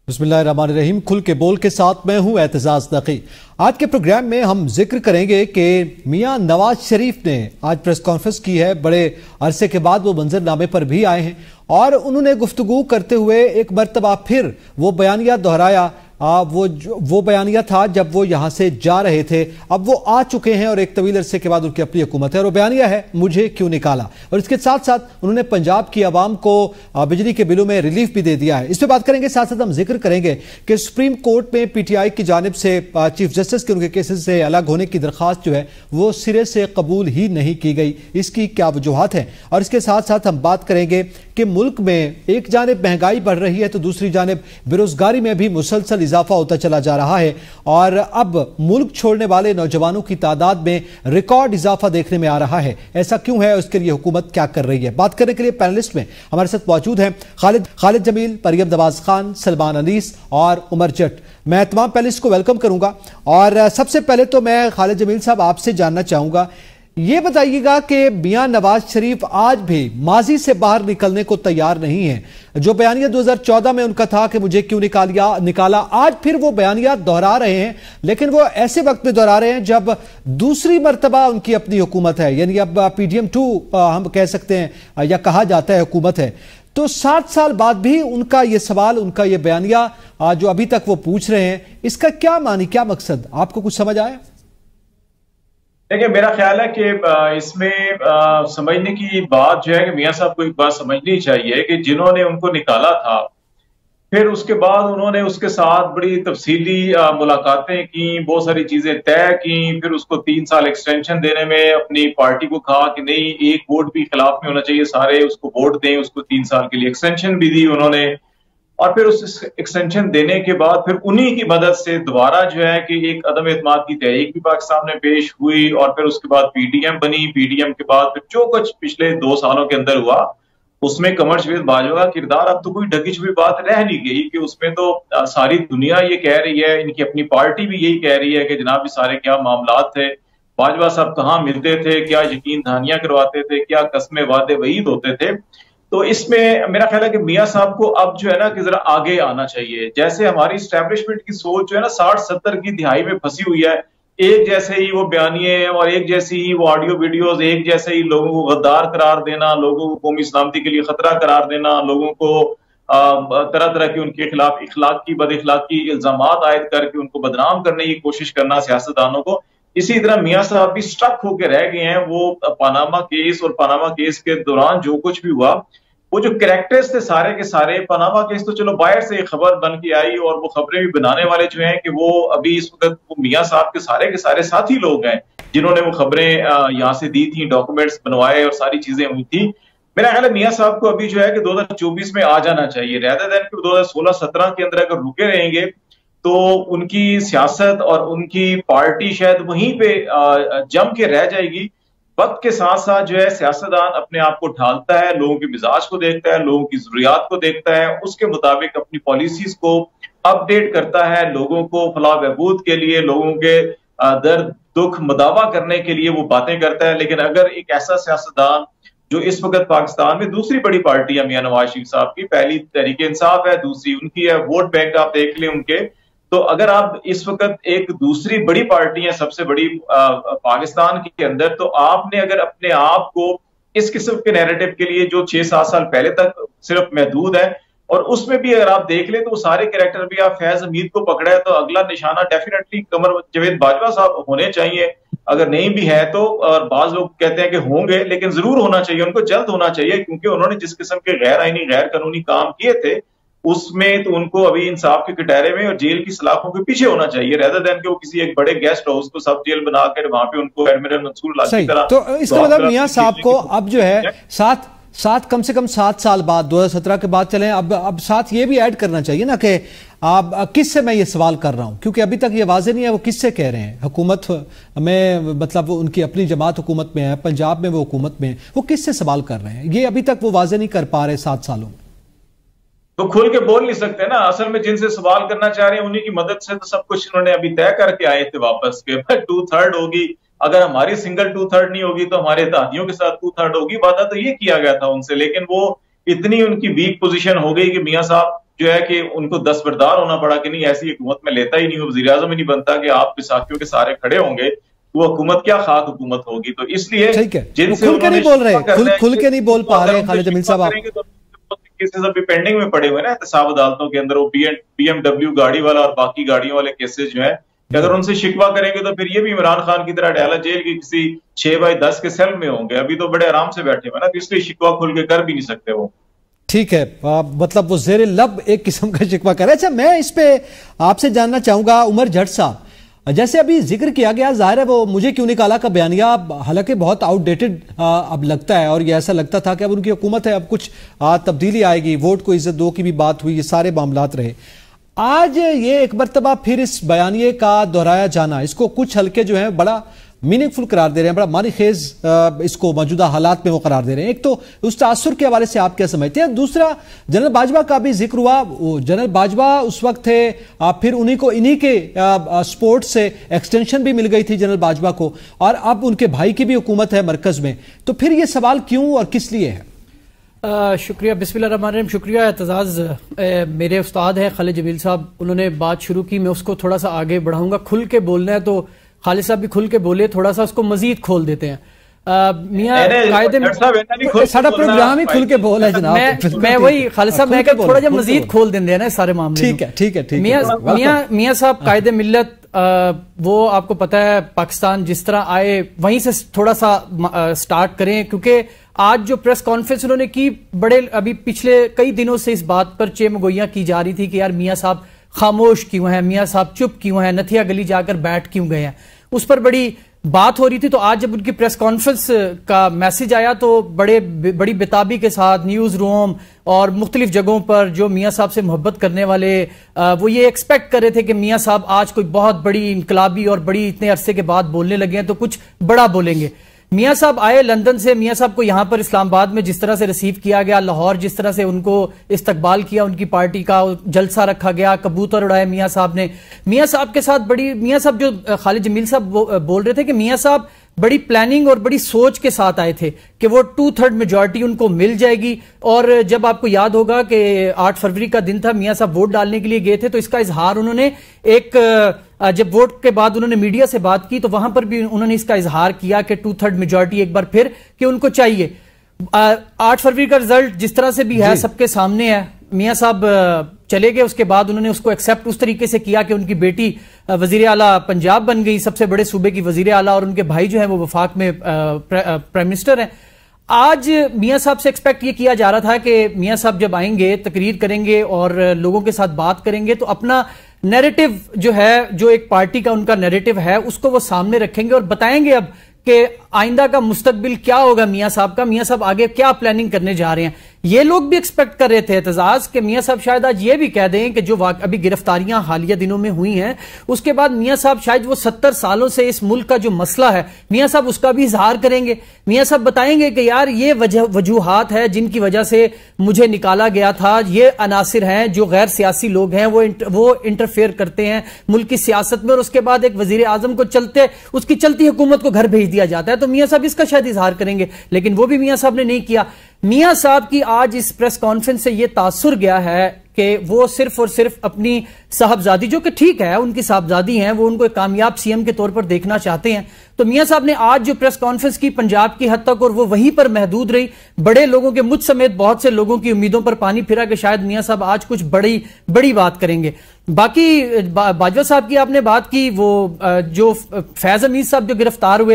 बिस्मिल्लाहिर्रहमानिर्रहीम। खुल के बोल के साथ मैं हूं एतजाज नकी। आज के प्रोग्राम में हम जिक्र करेंगे कि मियां नवाज शरीफ ने आज प्रेस कॉन्फ्रेंस की है। बड़े अरसे के बाद वो मंजरनामे पर भी आए हैं और उन्होंने गुफ्तगू करते हुए एक मरतबा फिर वो बयानिया दोहराया। वो बयानिया था जब वो यहां से जा रहे थे। अब वो आ चुके हैं और एक तवील अरसे के बाद उनकी अपनी हुकूमत है और वो बयानिया है मुझे क्यों निकाला। और इसके साथ साथ उन्होंने पंजाब की आवाम को बिजली के बिलों में रिलीफ भी दे दिया है। इस पर बात करेंगे। साथ साथ हम जिक्र करेंगे कि सुप्रीम कोर्ट में पीटीआई की जानिब से चीफ जस्टिस के उनके केसेस से अलग होने की दरख्वास्त जो है वो सिरे से कबूल ही नहीं की गई। इसकी क्या वजूहात हैं। और इसके साथ साथ हम बात करेंगे कि मुल्क में एक जानिब महंगाई बढ़ रही है तो दूसरी जानिब बेरोजगारी में भी मुसलसल इजाफा होता चला जा रहा है और अब मुल्क छोड़ने वाले नौजवानों की तादाद में रिकॉर्ड इजाफा देखने में आ रहा है। ऐसा क्यों है, उसके लिए हुकूमत क्या कर रही है। बात करने के लिए पैनलिस्ट में हमारे साथ मौजूद हैं खालिद जमील, मरियम नवाज खान, सलमान अनीस और उमर जट। मैं तमाम पैनलिस्ट को वेलकम करूंगा और सबसे पहले तो मैं खालिद जमील साहब आपसे जानना चाहूंगा, ये बताइएगा कि मियां नवाज शरीफ आज भी माजी से बाहर निकलने को तैयार नहीं है। जो बयानिया 2014 में उनका था कि मुझे क्यों निकाला, आज फिर वो बयानिया दोहरा रहे हैं, लेकिन वो ऐसे वक्त में दोहरा रहे हैं जब दूसरी मर्तबा उनकी अपनी हुकूमत है, यानी अब PDM 2 हम कह सकते हैं या कहा जाता है हुकूमत है। तो 7 साल बाद भी उनका ये सवाल, उनका ये बयानिया जो अभी तक वो पूछ रहे हैं, इसका क्या मानी, क्या मकसद, आपको कुछ समझ आया? देखिए, मेरा ख्याल है कि इसमें समझने की बात जो है कि मियां साहब को एक बात समझनी चाहिए कि जिन्होंने उनको निकाला था, फिर उसके बाद उन्होंने उसके साथ बड़ी तफसीली मुलाकातें की, बहुत सारी चीजें तय की, फिर उसको 3 साल एक्सटेंशन देने में अपनी पार्टी को कहा कि नहीं, एक वोट भी खिलाफ में होना चाहिए, सारे उसको वोट दें, उसको 3 साल के लिए एक्सटेंशन भी दी उन्होंने। और फिर उस एक्सटेंशन देने के बाद फिर उन्हीं की मदद से दोबारा जो है कि एक अदम एतमाद की तहरीक भी पाकिस्तान में पेश हुई और फिर उसके बाद PDM बनी। PDM के बाद फिर जो कुछ पिछले 2 सालों के अंदर हुआ उसमें कमर शवीद बाजवा का किरदार अब तो कोई ढकी छुपी बात रह नहीं गई कि उसमें तो सारी दुनिया ये कह रही है, इनकी अपनी पार्टी भी यही कह रही है कि जनाब ये सारे क्या मामलात थे, बाजवा साहब कहाँ मिलते थे, क्या यकीन दहानियां करवाते थे, क्या कस्में वादे वईद होते थे। तो इसमें मेरा ख्याल है कि मियां साहब को अब जो है ना कि जरा आगे आना चाहिए। जैसे हमारी स्टैब्लिशमेंट की सोच जो है ना 60-70 की दिहाई में फंसी हुई है, एक जैसे ही वो बयानिए और एक जैसी ही वो ऑडियो वीडियोस, एक जैसे ही लोगों को गद्दार करार देना, लोगों को कौमी सलामती के लिए खतरा करार देना, लोगों को तरह तरह के उनके खिलाफ इखलाकी बद इखलाकी इल्जामात आयद करके उनको बदनाम करने की कोशिश करना सियासतदानों को। इसी तरह मियां साहब भी स्टक होकर रह गए हैं। वो पानामा केस और पानामा केस के दौरान जो कुछ भी हुआ, वो जो कैरेक्टर्स थे सारे के सारे, पनामा केस तो चलो बाहर से खबर बन के आई और वो खबरें भी बनाने वाले जो हैं कि वो अभी इस वक्त वो मियां साहब के सारे साथी लोग हैं जिन्होंने वो खबरें यहाँ से दी थी, डॉक्यूमेंट्स बनवाए और सारी चीजें हुई थी। मेरा ख्याल है मियां साहब को अभी जो है कि 2024 में आ जाना चाहिए, रेदर देन कि 2016-17 के अंदर अगर रुके रहेंगे तो उनकी सियासत और उनकी पार्टी शायद वहीं पे जम के रह जाएगी। वक्त के साथ साथ जो है सियासतदान अपने आप को ढालता है, लोगों के मिजाज को देखता है, लोगों की जरूरियात को देखता है, उसके मुताबिक अपनी पॉलिसीज को अपडेट करता है, लोगों को फलाह बहबूद के लिए, लोगों के दर्द दुख मुदावा करने के लिए वो बातें करता है। लेकिन अगर एक ऐसा सियासतदान जो इस वक्त पाकिस्तान में दूसरी बड़ी पार्टी है मियां नवाज शरीफ साहब की, पहली तहरीक इंसाफ है, दूसरी उनकी है, वोट बैंक आप देख लें उनके, तो अगर आप इस वक्त एक दूसरी बड़ी पार्टी है सबसे बड़ी पाकिस्तान के अंदर, तो आपने अगर अपने आप को इस किस्म के नैरेटिव के लिए जो 6-7 साल पहले तक सिर्फ महदूद है, और उसमें भी अगर आप देख लें तो सारे कैरेक्टर भी आप फैज हमीद को पकड़ा है, तो अगला निशाना डेफिनेटली कमर जावेद बाजवा साहब होने चाहिए। अगर नहीं भी है तो, और बाज लोग कहते हैं कि होंगे, लेकिन जरूर होना चाहिए, उनको जल्द होना चाहिए, क्योंकि उन्होंने जिस किस्म के गैर आईनी गैर कानूनी काम किए थे उसमें तो उनको अभी इंसाफ के कटहरे में और जेल की सलाखों के पीछे होना चाहिए, रेदर देन कि वो किसी एक बड़े गेस्ट हाउस को सब जेल बनाकर वहां पे उनको एडमिरल मंसूर लाल की तरह। तो इसका मतलब मियां साहब को अब जो है कम से कम 7 साल बाद 2017 के बाद चले, अब साथ ये भी ऐड करना चाहिए ना कि आप किससे मैं ये सवाल कर रहा हूं, क्योंकि अभी तक ये वाजे नहीं है वो किससे कह रहे हैं। हुकूमत में मतलब उनकी अपनी जमात हुकूमत में है, पंजाब में वो हुकूमत में, वो किससे सवाल कर रहे हैं, ये अभी तक वो वाजे नहीं कर पा रहे 7 सालों में। तो खुल के बोल नहीं सकते ना, असल में जिनसे सवाल करना चाह रहे हैं उन्हीं की मदद से तो सब कुछ उन्होंने अभी तय करके आए थे वापस के 2/3 होगी। अगर हमारी सिंगल 2/3 नहीं होगी तो हमारे दादियों के साथ 2/3 होगी। वादा तो ये किया गया था उनसे, लेकिन वो इतनी उनकी वीक पोजीशन हो गई कि मियां साहब جو ہے کہ ان کو دستبردار ہونا پڑا کہ نہیں ایسی حکومت میں لیتا ہی نہیں ہوں، وزیر اعظم ہی نہیں بنتا کہ آپ ساتھیوں کے سارے کھڑے ہوں گے، وہ حکومت کیا خاک حکومت ہوگی. تو اس لیے جن سے کھل کے نہیں بول رہے، کھل کے نہیں بول پا رہے خالد جمیل صاحب. کیسز ابھی پینڈنگ میں پڑے ہوئے نا احتساب عدالتوں کے اندر، وہ بی ایم ڈبلیو گاڑی والا اور باقی گاڑیوں والے کیسز جو ہیں، کہ اگر ان سے شکوہ کریں گے تو پھر یہ بھی عمران خان کی طرح ڈالا جیل کی کسی 6x10 کے سیل میں ہوں گے. ابھی تو بڑے آرام سے بیٹھے ہوئے نا، تو اس لیے شکوہ کھل کے کر بھی نہیں سکتے وہ. ٹھیک ہے، مطلب وہ زیر لب ایک قسم کا شکوہ کرے. اچھا میں اس پہ آپ سے جاننا چاہوں گا عمر جٹ صاحب، جیسے ابھی ذکر کیا گیا، ظاہر ہے وہ مجھے کیوں نکالا کا بیانیہ حالانکہ بہت آؤٹ ڈیٹڈ اب لگتا ہے، اور یہ ایسا لگتا تھا کہ اب ان کی حکومت ہے، اب کچھ تبدیلی آئے گی، ووٹ کو عزت دو کی بھی بات ہوئی، یہ سارے معاملات رہے. آج یہ ایک مرتبہ پھر اس بیانیے کا دہرایا جانا، اس کو کچھ حلقے جو ہیں بڑا میننگ فل قرار دے رہے ہیں، بڑا معنی خیز اس کو موجودہ حالات میں وہ قرار دے رہے ہیں. ایک تو اس تاثر کے حوالے سے آپ کیا سمجھتے ہیں؟ دوسرا جنرل باجوہ کا بھی ذکر ہوا، جنرل باجوہ اس وقت تھے، پھر انہی کے سپورٹ سے ایکسٹینشن بھی مل گئی تھی جنرل باجوہ کو، اور اب ان کے بھائی کی بھی حکومت ہے مرکز میں. تو پھر یہ سوال کیوں اور کس لیے ہے؟ شکریہ، بسم اللہ الرحمن الرحیم. شکریہ اعتزاز. میرے استاد ہیں خالد جمیل صاحب، انہوں نے بات شروع کی، میں اس کو تھوڑا سا آگے بڑھاؤں گا. کھل کے بولنا ہے تو خالد صاحب بھی کھل کے بولے، تھوڑا سا اس کو مزید کھول دیتے ہیں. میاں قائد ساڑھا پروگرام ہی کھل کے بول ہے جناب. میں وہی خالد صاحب میں کہ تھوڑا جا مزید کھول دیں نا سارے معاملے. ٹھیک ہے. میاں صاحب قائد ملت، وہ آپ کو پتہ ہے پاکستان جس طرح آئے وہیں سے تھوڑا سا سٹارٹ کریں، کیونکہ آج جو پریس کانفرنس انہوں نے کی، بڑے ابھی پچھلے کئی دنوں سے اس بات پر چیمگوئیاں کی جا رہی تھی کہ یار میاں صاحب خاموش کیوں ہیں، میاں صاحب چپ کیوں ہیں، نتھیا گلی جا کر بیٹھ کیوں گئے ہیں، اس پر بڑی بات ہو رہی تھی. تو آج جب ان کی پریس کانفرنس کا میسج آیا تو بڑی بےتابی کے ساتھ نیوز روم اور مختلف جگہوں پر جو میاں صاحب سے محبت کرنے والے وہ یہ ایکسپیکٹ کر رہے تھے کہ میاں صاحب آج کوئی بہت بڑی انقلابی اور بڑی اتنے عرصے کے بعد بولنے لگے ہیں تو کچھ بڑا بولیں گے. میاں صاحب آئے لندن سے، میاں صاحب کو یہاں پر اسلام آباد میں جس طرح سے ریسیو کیا گیا، لاہور جس طرح سے ان کو استقبال کیا، ان کی پارٹی کا جلسہ رکھا گیا، کبوتر اڑائے میاں صاحب نے. میاں صاحب کے ساتھ میاں صاحب جو خالد جمیل صاحب بول رہے تھے کہ میاں صاحب بڑی پلاننگ اور بڑی سوچ کے ساتھ آئے تھے کہ وہ 2/3 میجورٹی ان کو مل جائے گی. اور جب آپ کو یاد ہوگا کہ 8 فروری کا دن تھا، میاں صاحب ووٹ ڈالنے کے لیے گئے تھے، تو اس کا اظہار انہوں نے جب ووٹ کے بعد انہوں نے میڈیا سے بات کی تو وہاں پر بھی انہوں نے اس کا اظہار کیا کہ 2/3 میجورٹی ایک بار پھر کہ ان کو چاہیے. 8 فروری کا رزلٹ جس طرح سے بھی ہے سب کے سامنے ہے. میاں صاحب چلے گئے، اس کے بعد انہوں نے اس کو ایکسیپٹ اس طریقے سے کیا کہ ان کی بیٹی وزیر اعلیٰ پنجاب بن گئی، سب سے بڑے صوبے کی وزیر اعلیٰ، اور ان کے بھائی جو ہیں وہ وفاق میں پرائم منسٹر ہیں. آج میاں صاحب سے ایکسپیکٹ یہ کیا جا رہا تھا کہ میاں صاحب جب آئیں گے، تقریر کریں گے اور لوگوں کے ساتھ بات کریں گے تو اپنا نیریٹو جو ہے، جو ایک پارٹی کا ان کا نیریٹو ہے، اس کو وہ سامنے رکھیں گے اور بتائیں گے اب کہ آئندہ کا مستقبل کیا ہوگا میاں صاحب کا، میاں صاحب آگے کیا پلاننگ کرنے جا رہے ہیں. یہ لوگ بھی ایکسپیکٹ کر رہے تھے اعتزاز کہ میاں صاحب شاید آج یہ بھی کہہ دیں کہ جو ابھی گرفتاریاں حالیہ دنوں میں ہوئی ہیں، اس کے بعد میاں صاحب شاید وہ 70 سالوں سے اس ملک کا جو مسئلہ ہے میاں صاحب اس کا بھی اظہار کریں گے. میاں صاحب بتائیں گے کہ یار یہ وجوہات ہے جن کی وجہ سے مجھے نکالا گیا تھا، یہ عناصر ہیں جو غیر سیاسی لوگ ہیں، وہ انٹرفیئر کرتے ہیں ملک کی سیاست میں، اور اس کے بعد ایک وزیر اعظم کو اس کی چلتی حکومت کو گھر بھیج دیا جاتا ہے. تو میاں صاحب اس کا شاید اظہار کریں گے، لیکن وہ بھی میاں صاحب نے نہیں کیا. میاں صاحب کی آج اس پریس کانفرنس سے یہ تاثر گیا ہے کہ وہ صرف اور صرف اپنی صاحبزادی، جو کہ ٹھیک ہے ان کی صاحبزادی ہیں، وہ ان کو ایک کامیاب سی ایم کے طور پر دیکھنا چاہتے ہیں. تو میاں صاحب نے آج جو پریس کانفرنس کی پنجاب کی حد تک، اور وہ وہیں پر محدود رہی، بڑے لوگوں کے مجھ سمیت بہت سے لوگوں کی امیدوں پر پانی پھرا کہ شاید میاں صاحب آج کچھ بڑی بات کریں گے. باقی باجوہ صاحب کی آپ نے بات کی، وہ جو فیض حمید صاحب جو گرفتار ہوئے،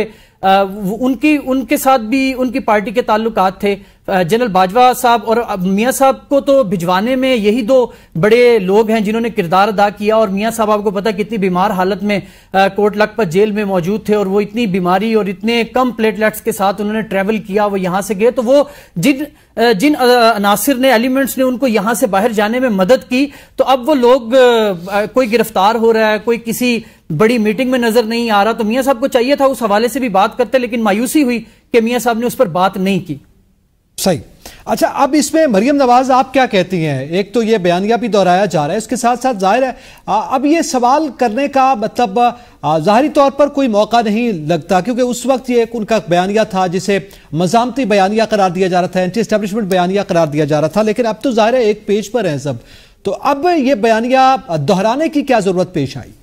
ان کے ساتھ بھی ان کی پارٹی کے تعلقات تھے. جنرل باجوہ صاحب اور میاں صاحب کو تو بھجوانے میں یہی دو بڑے لوگ ہیں جنہوں نے کردار ادا کیا. اور میاں صاحب آپ کو پتا کتنی بیمار حالت میں کوٹ لکھپت جیل میں موجود تھے، اور وہ اتنی بیماری اور اتنے کم پلیٹلیٹس کے ساتھ انہوں نے ٹریول کیا، وہ یہاں سے گئے. تو وہ جن عناصر نے، ایلیمنٹس نے ان کو یہاں سے باہر جانے میں مدد کی، تو اب وہ لوگ کوئی گرفتار ہو رہا ہے، کوئی کسی بڑی میٹنگ میں نظر نہیں آ رہا. تو میاں صاحب کو چاہیے تھا اس حوالے سے بھی بات کرتے، لیکن مایوسی ہوئی کہ میاں صاحب نے اس پر بات نہیں کی. صحیح. اچھا، اب اس میں مریم نواز آپ کیا کہتی ہیں؟ ایک تو یہ بیانیہ بھی دہرایا جا رہا ہے، اس کے ساتھ ساتھ ظاہر ہے اب یہ سوال کرنے کا مطلب ظاہری طور پر کوئی موقع نہیں لگتا، کیونکہ اس وقت یہ ایک ان کا بیانیہ تھا جسے مزاحمتی بیانیہ قرار دیا جا رہا تھا، اینٹی اسٹیبلشمنٹ بیانیہ قرار دیا جا رہا تھا، لیکن اب تو ظاہر ہے ایک پیج پر ہیں سب. تو اب یہ بیانیہ دہرانے کی کیا ضرورت پیش آئی؟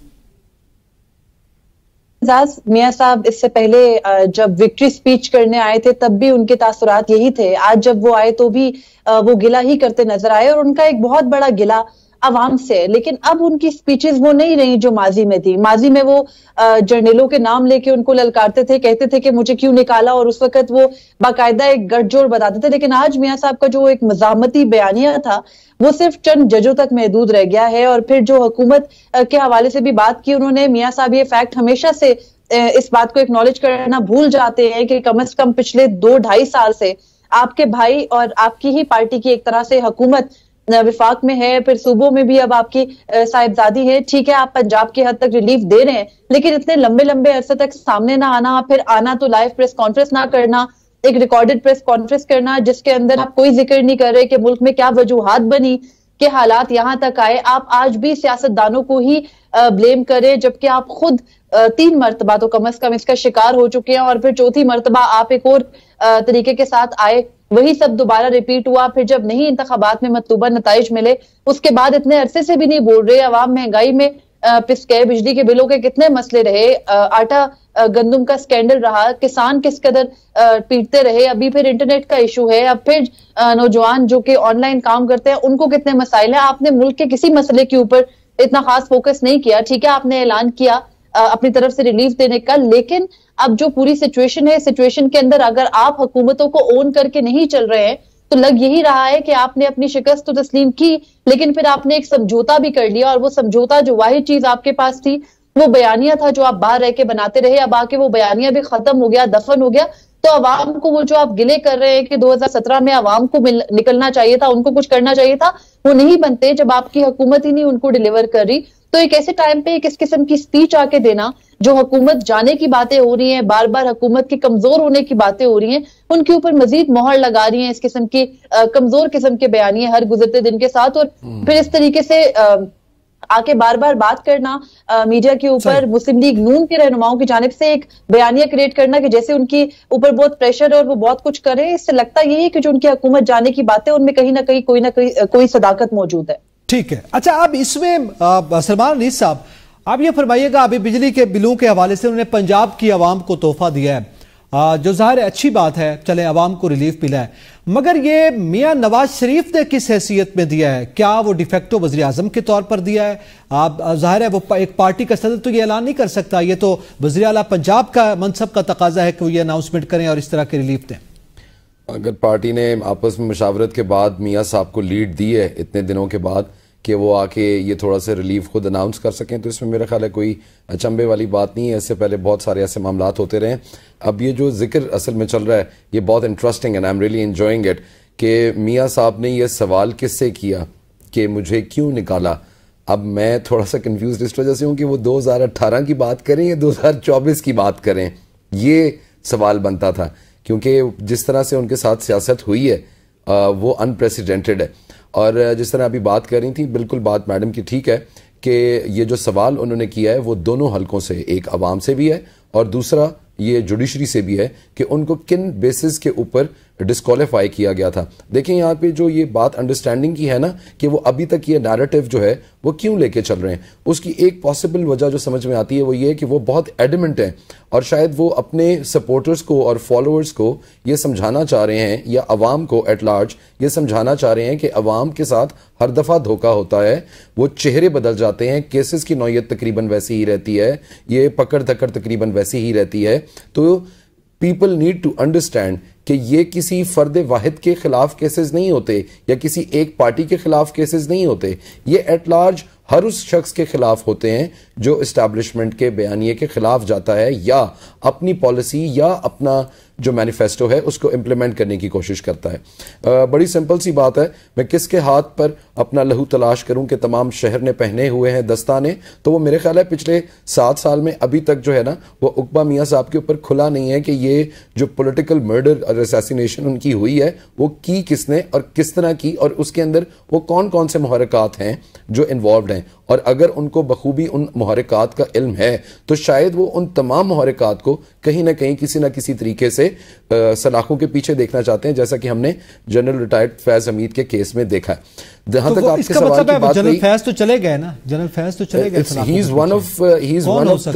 میاں صاحب اس سے پہلے جب وکٹری سپیچ کرنے آئے تھے تب بھی ان کے تاثرات یہی تھے. آج جب وہ آئے تو بھی وہ گلہ ہی کرتے نظر آئے, اور ان کا ایک بہت بڑا گلہ عوام سے. لیکن اب ان کی سپیچز وہ نہیں رہی جو ماضی میں تھی. ماضی میں وہ جرنیلوں کے نام لے کے ان کو للکارتے تھے, کہتے تھے کہ مجھے کیوں نکالا, اور اس وقت وہ باقاعدہ ایک گٹھ جوڑ بتاتے تھے. لیکن آج میاں صاحب کا جو ایک مزاحمتی بیانیہ تھا وہ صرف چند ججوں تک محدود رہ گیا ہے. اور پھر جو حکومت کے حوالے سے بھی بات کی انہوں نے, میاں صاحب یہ فیکٹ ہمیشہ سے اس بات کو اکنالج کرنا بھول جاتے ہیں کہ کم از کم پچھلے 2-2.5 سال سے آپ کے بھائی اور آپ کی ہی پارٹی کی ایک طرح سے حکومت وفاق میں ہے, پھر صوبوں میں بھی اب آپ کی صاحبزادی ہے. ٹھیک ہے, آپ پنجاب کی حد تک ریلیف دے رہے ہیں, لیکن اتنے لمبے لمبے عرصے تک سامنے نہ آنا, پھر آنا تو لائیو پریس کانفرنس نہ کرنا, ایک ریکارڈڈ پریس کانفرنس کرنا جس کے اندر آپ کوئی ذکر نہیں کر رہے کہ ملک میں کیا وجوہات بنی کہ حالات یہاں تک آئے. آپ آج بھی سیاستدانوں کو ہی بلیم کریں, جبکہ آپ خود 3 مرتبہ تو کم از کم اس کا شکار ہو چکے ہیں, اور پھر چوتھی مرتبہ آپ ایک اور طریقے کے ساتھ آئے, وہی سب دوبارہ ریپیٹ ہوا. پھر جب نہیں انتخابات میں مطلوبہ نتائج ملے اس کے بعد اتنے عرصے سے بھی نہیں بول رہے. عوام مہنگائی میں پس گئے, بجلی کے بلوں کے کتنے مسئلے رہے, آٹا گندم کا سکینڈل رہا, کسان کس قدر پیٹتے رہے, ابھی پھر انٹرنیٹ کا ایشو ہے, اب پھر نوجوان جو کہ آن لائن کام کرتے ہیں ان کو کتنے مسائل ہیں. آپ نے ملک کے کسی مسئلے کے اوپر اتنا خاص فوکس نہیں کیا. ٹھیک ہے, آپ نے اعلان کیا اپنی طرف سے ریلیف دینے کا, لیکن اب جو پوری سچویشن ہے, سچویشن کے اندر اگر آپ حکومتوں کو اون کر کے نہیں چل رہے ہیں تو لگ یہی رہا ہے کہ آپ نے اپنی شکست تو تسلیم کی, لیکن پھر آپ نے ایک سمجھوتا بھی کر لیا, اور وہ سمجھوتا جو واحد چیز آپ کے پاس تھی وہ بیانیہ تھا جو آپ باہر رہ کے بناتے رہے. اب آ کے وہ بیانیہ بھی ختم ہو گیا, دفن ہو گیا, تو عوام کو وہ جو آپ گلے کر رہے ہیں کہ 2017 میں عوام کو نکلنا چاہیے تھا, ان کو کچھ کرنا چاہیے تھا, وہ نہیں بنتے جب آپ کی حکومت ہی نہیں ان کو ڈیلیور کر رہی. تو ایک ایسے ٹائم پہ ایک اس قسم کی سپیچ آ کے دینا, جو حکومت جانے کی باتیں ہو رہی ہیں, بار بار حکومت کی کمزور ہونے کی باتیں ہو رہی ہیں, ان کے اوپر مزید مہر لگا رہی ہیں اس قسم کی کمزور قسم کے بیانیے ہر گزرتے دن کے ساتھ. اور پھر اس طریقے سے آ کے بار بار بات کرنا میڈیا کے اوپر, مسلم لیگ نون کے رہنماؤں کی جانب سے ایک بیانیہ کریٹ کرنا کہ جیسے ان کی اوپر بہت پریشر ہے اور وہ بہت کچھ کریں. اس سے لگتا یہی ہے کہ جو ان کی حکومت جانے کی باتیں ان میں کہیں نہ کہیں کوئی صداقت موجود ہے. ٹھیک ہے, اچھا اب اس میں سلمان انیس صاحب آپ یہ فرمائیے گا, ابھی بجلی کے بلوں کے حوالے سے انہوں نے پنجاب کی عوام کو تحفہ دیا ہے, جو ظاہر اچھی بات ہے, چلے عوام کو ریلیف ملا ہے, مگر یہ میاں نواز شریف نے کس حیثیت میں دیا ہے؟ کیا وہ ڈیفیکٹو وزیر اعظم کے طور پر دیا ہے؟ ظاہر ہے وہ ایک پارٹی کا صدر تو یہ اعلان نہیں کر سکتا, یہ تو وزیر اعلیٰ پنجاب کا منصب کا تقاضا ہے کہ وہ یہ اناؤنسمنٹ کریں اور اس طرح کے ریلیف دیں. اگر پارٹی نے آپس میں مشاورت کے بعد میاں صاحب کو لیڈ دی ہے اتنے دنوں کے بعد کہ وہ آ کے یہ تھوڑا سا ریلیف خود اناؤنس کر سکیں, تو اس میں میرا خیال ہے کوئی اچنبے والی بات نہیں ہے. اس سے پہلے بہت سارے ایسے معاملات ہوتے رہے ہیں. اب یہ جو ذکر اصل میں چل رہا ہے یہ بہت interesting and I am really enjoying it کہ میاں صاحب نے یہ سوال کس سے کیا کہ مجھے کیوں نکالا. اب میں تھوڑا سا کنفیوزڈ اس وجہ سے ہوں کہ وہ 2018 کی بات کریں یا 2024 کی بات کریں, یہ سوال بنتا تھا, کیونکہ جس طرح سے ان کے ساتھ سیاست ہوئی ہے وہ انپریسیڈنٹڈ ہے. اور جس طرح ابھی بات کر رہی تھی, بالکل بات میڈم کی ٹھیک ہے کہ یہ جو سوال انہوں نے کیا ہے وہ دونوں حلقوں سے, ایک عوام سے بھی ہے اور دوسرا یہ جوڈیشری سے بھی ہے کہ ان کو کن بیسز کے اوپر ڈسکوالیفائی کیا گیا تھا. دیکھیں یہاں پہ جو یہ بات انڈرسٹینڈنگ کی ہے نا کہ وہ ابھی تک یہ نیریٹو جو ہے وہ کیوں لے کے چل رہے ہیں, اس کی ایک پاسبل وجہ جو سمجھ میں آتی ہے وہ یہ کہ وہ بہت ایڈمنٹ ہیں اور شاید وہ اپنے سپورٹرز کو اور فالوورز کو یہ سمجھانا چاہ رہے ہیں یا عوام کو ایٹ لارج یہ سمجھانا چاہ رہے ہیں کہ عوام کے ساتھ ہر دفعہ دھوکہ ہوتا ہے, وہ چہرے بدل جاتے ہیں, کیسز کی نوعیت تقریباً ویسی ہی رہتی ہے, یہ پکڑ دھکڑ تقریباً ویسی ہی رہتی ہے. تو پیپل نیڈ ٹو انڈرسٹینڈ کہ یہ کسی فرد واحد کے خلاف کیسز نہیں ہوتے یا کسی ایک پارٹی کے خلاف کیسز نہیں ہوتے, یہ ایٹ لارج ہر اس شخص کے خلاف ہوتے ہیں جو اسٹیبلشمنٹ کے بیانیے کے خلاف جاتا ہے یا اپنی پالیسی یا اپنا جو مینیفیسٹو ہے اس کو امپلیمنٹ کرنے کی کوشش کرتا ہے. بڑی سمپل سی بات ہے, میں کس کے ہاتھ پر اپنا لہو تلاش کروں کہ تمام شہر نے پہنے ہوئے ہیں دستانے, تو وہ میرے خیال ہے پچھلے 7 سال میں ابھی تک جو ہے نا وہ عقبہ میاں صاحب کے اوپر کھلا نہیں ہے کہ یہ جو پولیٹیکل مرڈر اور اسیسینیشن ان کی ہوئی ہے وہ کی کس نے اور کس طرح کی, اور اس کے اندر وہ کون کون سے محرکات ہیں جو انوالوڈ ہیں. اور اگر ان کو بخوبی ان محرکات کا علم ہے تو شاید وہ ان تمام محرکات کو کہیں نہ کہیں کسی نہ کسی طریقے سے سلاخوں کے پیچھے دیکھنا چاہتے ہیں, جیسا کہ ہم نے جنرل ریٹائرڈ فیض حمید کے کیس میں دیکھا ہے. जहां तक आपके इसका सवाल मतलब की बात जनरल फैज तो चले गए ना, जनरल फैज तो चले गए, he is one of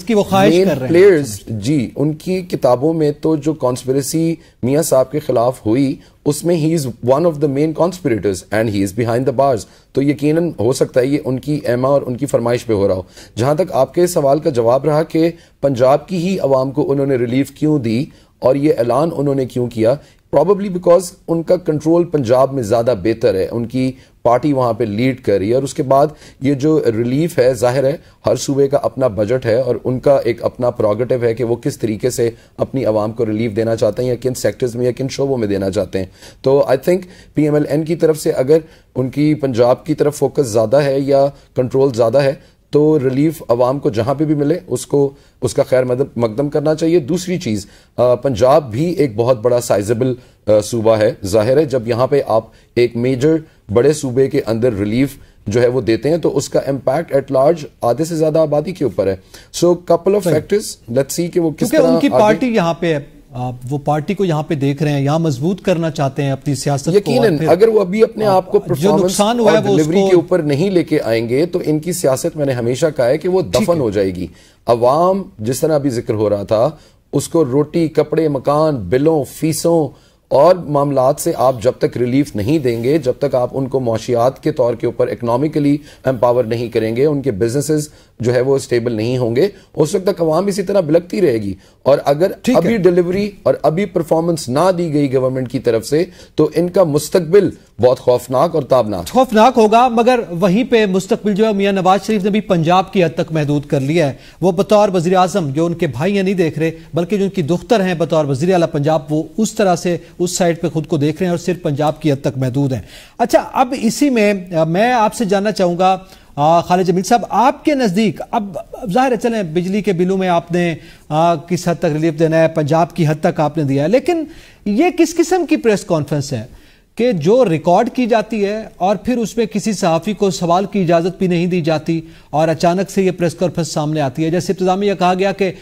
the main players जी। उनकी किताबों में तो जो कॉन्स्पिरेसी मियां साहब के खिलाफ हुई उसमें he is one of the main conspirators and he is behind the bars। तो यकीनन हो सकता है ये उनकी एमा और उनकी फरमाइश पे हो रहा हो। जहां तक आपके सवाल का जवाब रहा कि पंजाब की ही अवाम को उन्होंने रिलीफ क्यों दी और ये ऐलान उन्होंने क्यों किया, प्रॉबेबली बिकॉज उनका कंट्रोल पंजाब में ज्यादा बेहतर है, उनकी पार्टी वहां पे लीड कर रही है। और उसके बाद ये जो रिलीफ है, जाहिर है हर सूबे का अपना बजट है और उनका एक अपना प्रोगेटिव है कि वो किस तरीके से अपनी आवाम को रिलीफ देना चाहते हैं या किन सेक्टर्स में या किन शोबों में देना चाहते हैं। तो आई थिंक PMLN की तरफ से अगर उनकी पंजाब की तरफ फोकस ज्यादा है या कंट्रोल ज्यादा है तो रिलीफ अवाम को जहां पे भी मिले उसका खैर मकदम करना चाहिए। दूसरी चीज, पंजाब भी एक बहुत बड़ा साइजेबल सूबा है। जाहिर है जब यहां पे आप एक मेजर बड़े सूबे के अंदर रिलीफ जो है वो देते हैं तो उसका इम्पैक्ट एट लार्ज आधे से ज्यादा आबादी के ऊपर है। So couple of factors, let's see कि वो किस तरह उनकी पार्टी यहाँ पे है, वो पार्टी को यहाँ पे देख रहे हैं, यहाँ मजबूत करना चाहते हैं अपनी सियासत को। यकीनन अगर वो अभी अपने आप को परफॉर्मेंस और डिलीवरी के ऊपर नहीं लेके आएंगे तो इनकी सियासत, मैंने हमेशा कहा है कि वो दफन हो जाएगी। अवाम जिस तरह अभी जिक्र हो रहा था उसको रोटी, कपड़े, मकान, बिलों, फीसों और मामलात से आप जब तक रिलीफ नहीं देंगे, जब तक आप उनको मौशियात के तौर के ऊपर इकोनॉमिकली एम्पावर नहीं करेंगे, उनके बिजनेसेस जो है वो स्टेबल नहीं होंगे, उस वक्त तक अवाम इसी तरह बिलकती रहेगी। और अगर अभी डिलीवरी और अभी परफॉर्मेंस ना दी गई गवर्नमेंट की तरफ से तो इनका मुस्तकबिल बहुत खौफनाक और ताबनाक होगा। मगर वहीं पे मुस्तकबिल जो है मियां नवाज शरीफ ने भी पंजाब की हद तक महदूद कर लिया है। वो बतौर वजीर आजम, जो उनके भाई हैं, नहीं देख रहे, बल्कि जो उनकी दुख्तर हैं बतौर वजीर आला पंजाब, वो उस तरह से उस साइड पे खुद को देख रहे हैं और सिर्फ पंजाब की हद तक महदूद हैं। अच्छा, अब इसी में मैं आपसे जानना चाहूंगा खालिद जमील साहब, आपके नजदीक अब जाहिर है चलें बिजली के बिलों में आपने किस हद तक रिलीफ देना है, पंजाब की हद तक आपने दिया है, लेकिन ये किस किस्म की प्रेस कॉन्फ्रेंस है कि जो रिकॉर्ड की जाती है और फिर उसमें किसी सहाफ़ी को सवाल की इजाज़त भी नहीं दी जाती और अचानक से ये प्रेस कॉन्फ्रेंस सामने आती है। जैसे इब्तिदा में यह कहा गया कि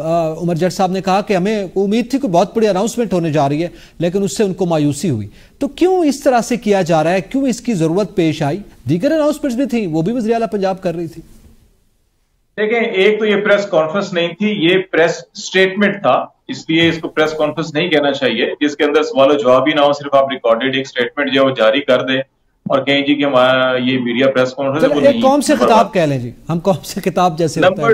उमर जट साहब ने कहा कि हमें उम्मीद थी कि बहुत बड़ी अनाउंसमेंट होने जा रही है, लेकिन उससे उनको मायूसी हुई। तो क्यों इस तरह से किया जा रहा है, क्यों इसकी ज़रूरत पेश आई? दीगर अनाउंसमेंट्स भी थी, वो भी वज़ीर आला पंजाब कर रही थी। देखें, एक तो ये प्रेस कॉन्फ्रेंस नहीं थी, ये प्रेस स्टेटमेंट था, इसलिए इसको प्रेस कॉन्फ्रेंस नहीं कहना चाहिए, जिसके अंदर सवाल जवाब ही ना हो, सिर्फ आप रिकॉर्डेड एक स्टेटमेंट जो है वो जारी कर दें और कहें जी कि हमारा ये मीडिया प्रेस कॉन्फ्रेंस है। एक कौम से खिताब कह लें जी, हम कौम से खिताब जैसे नंबर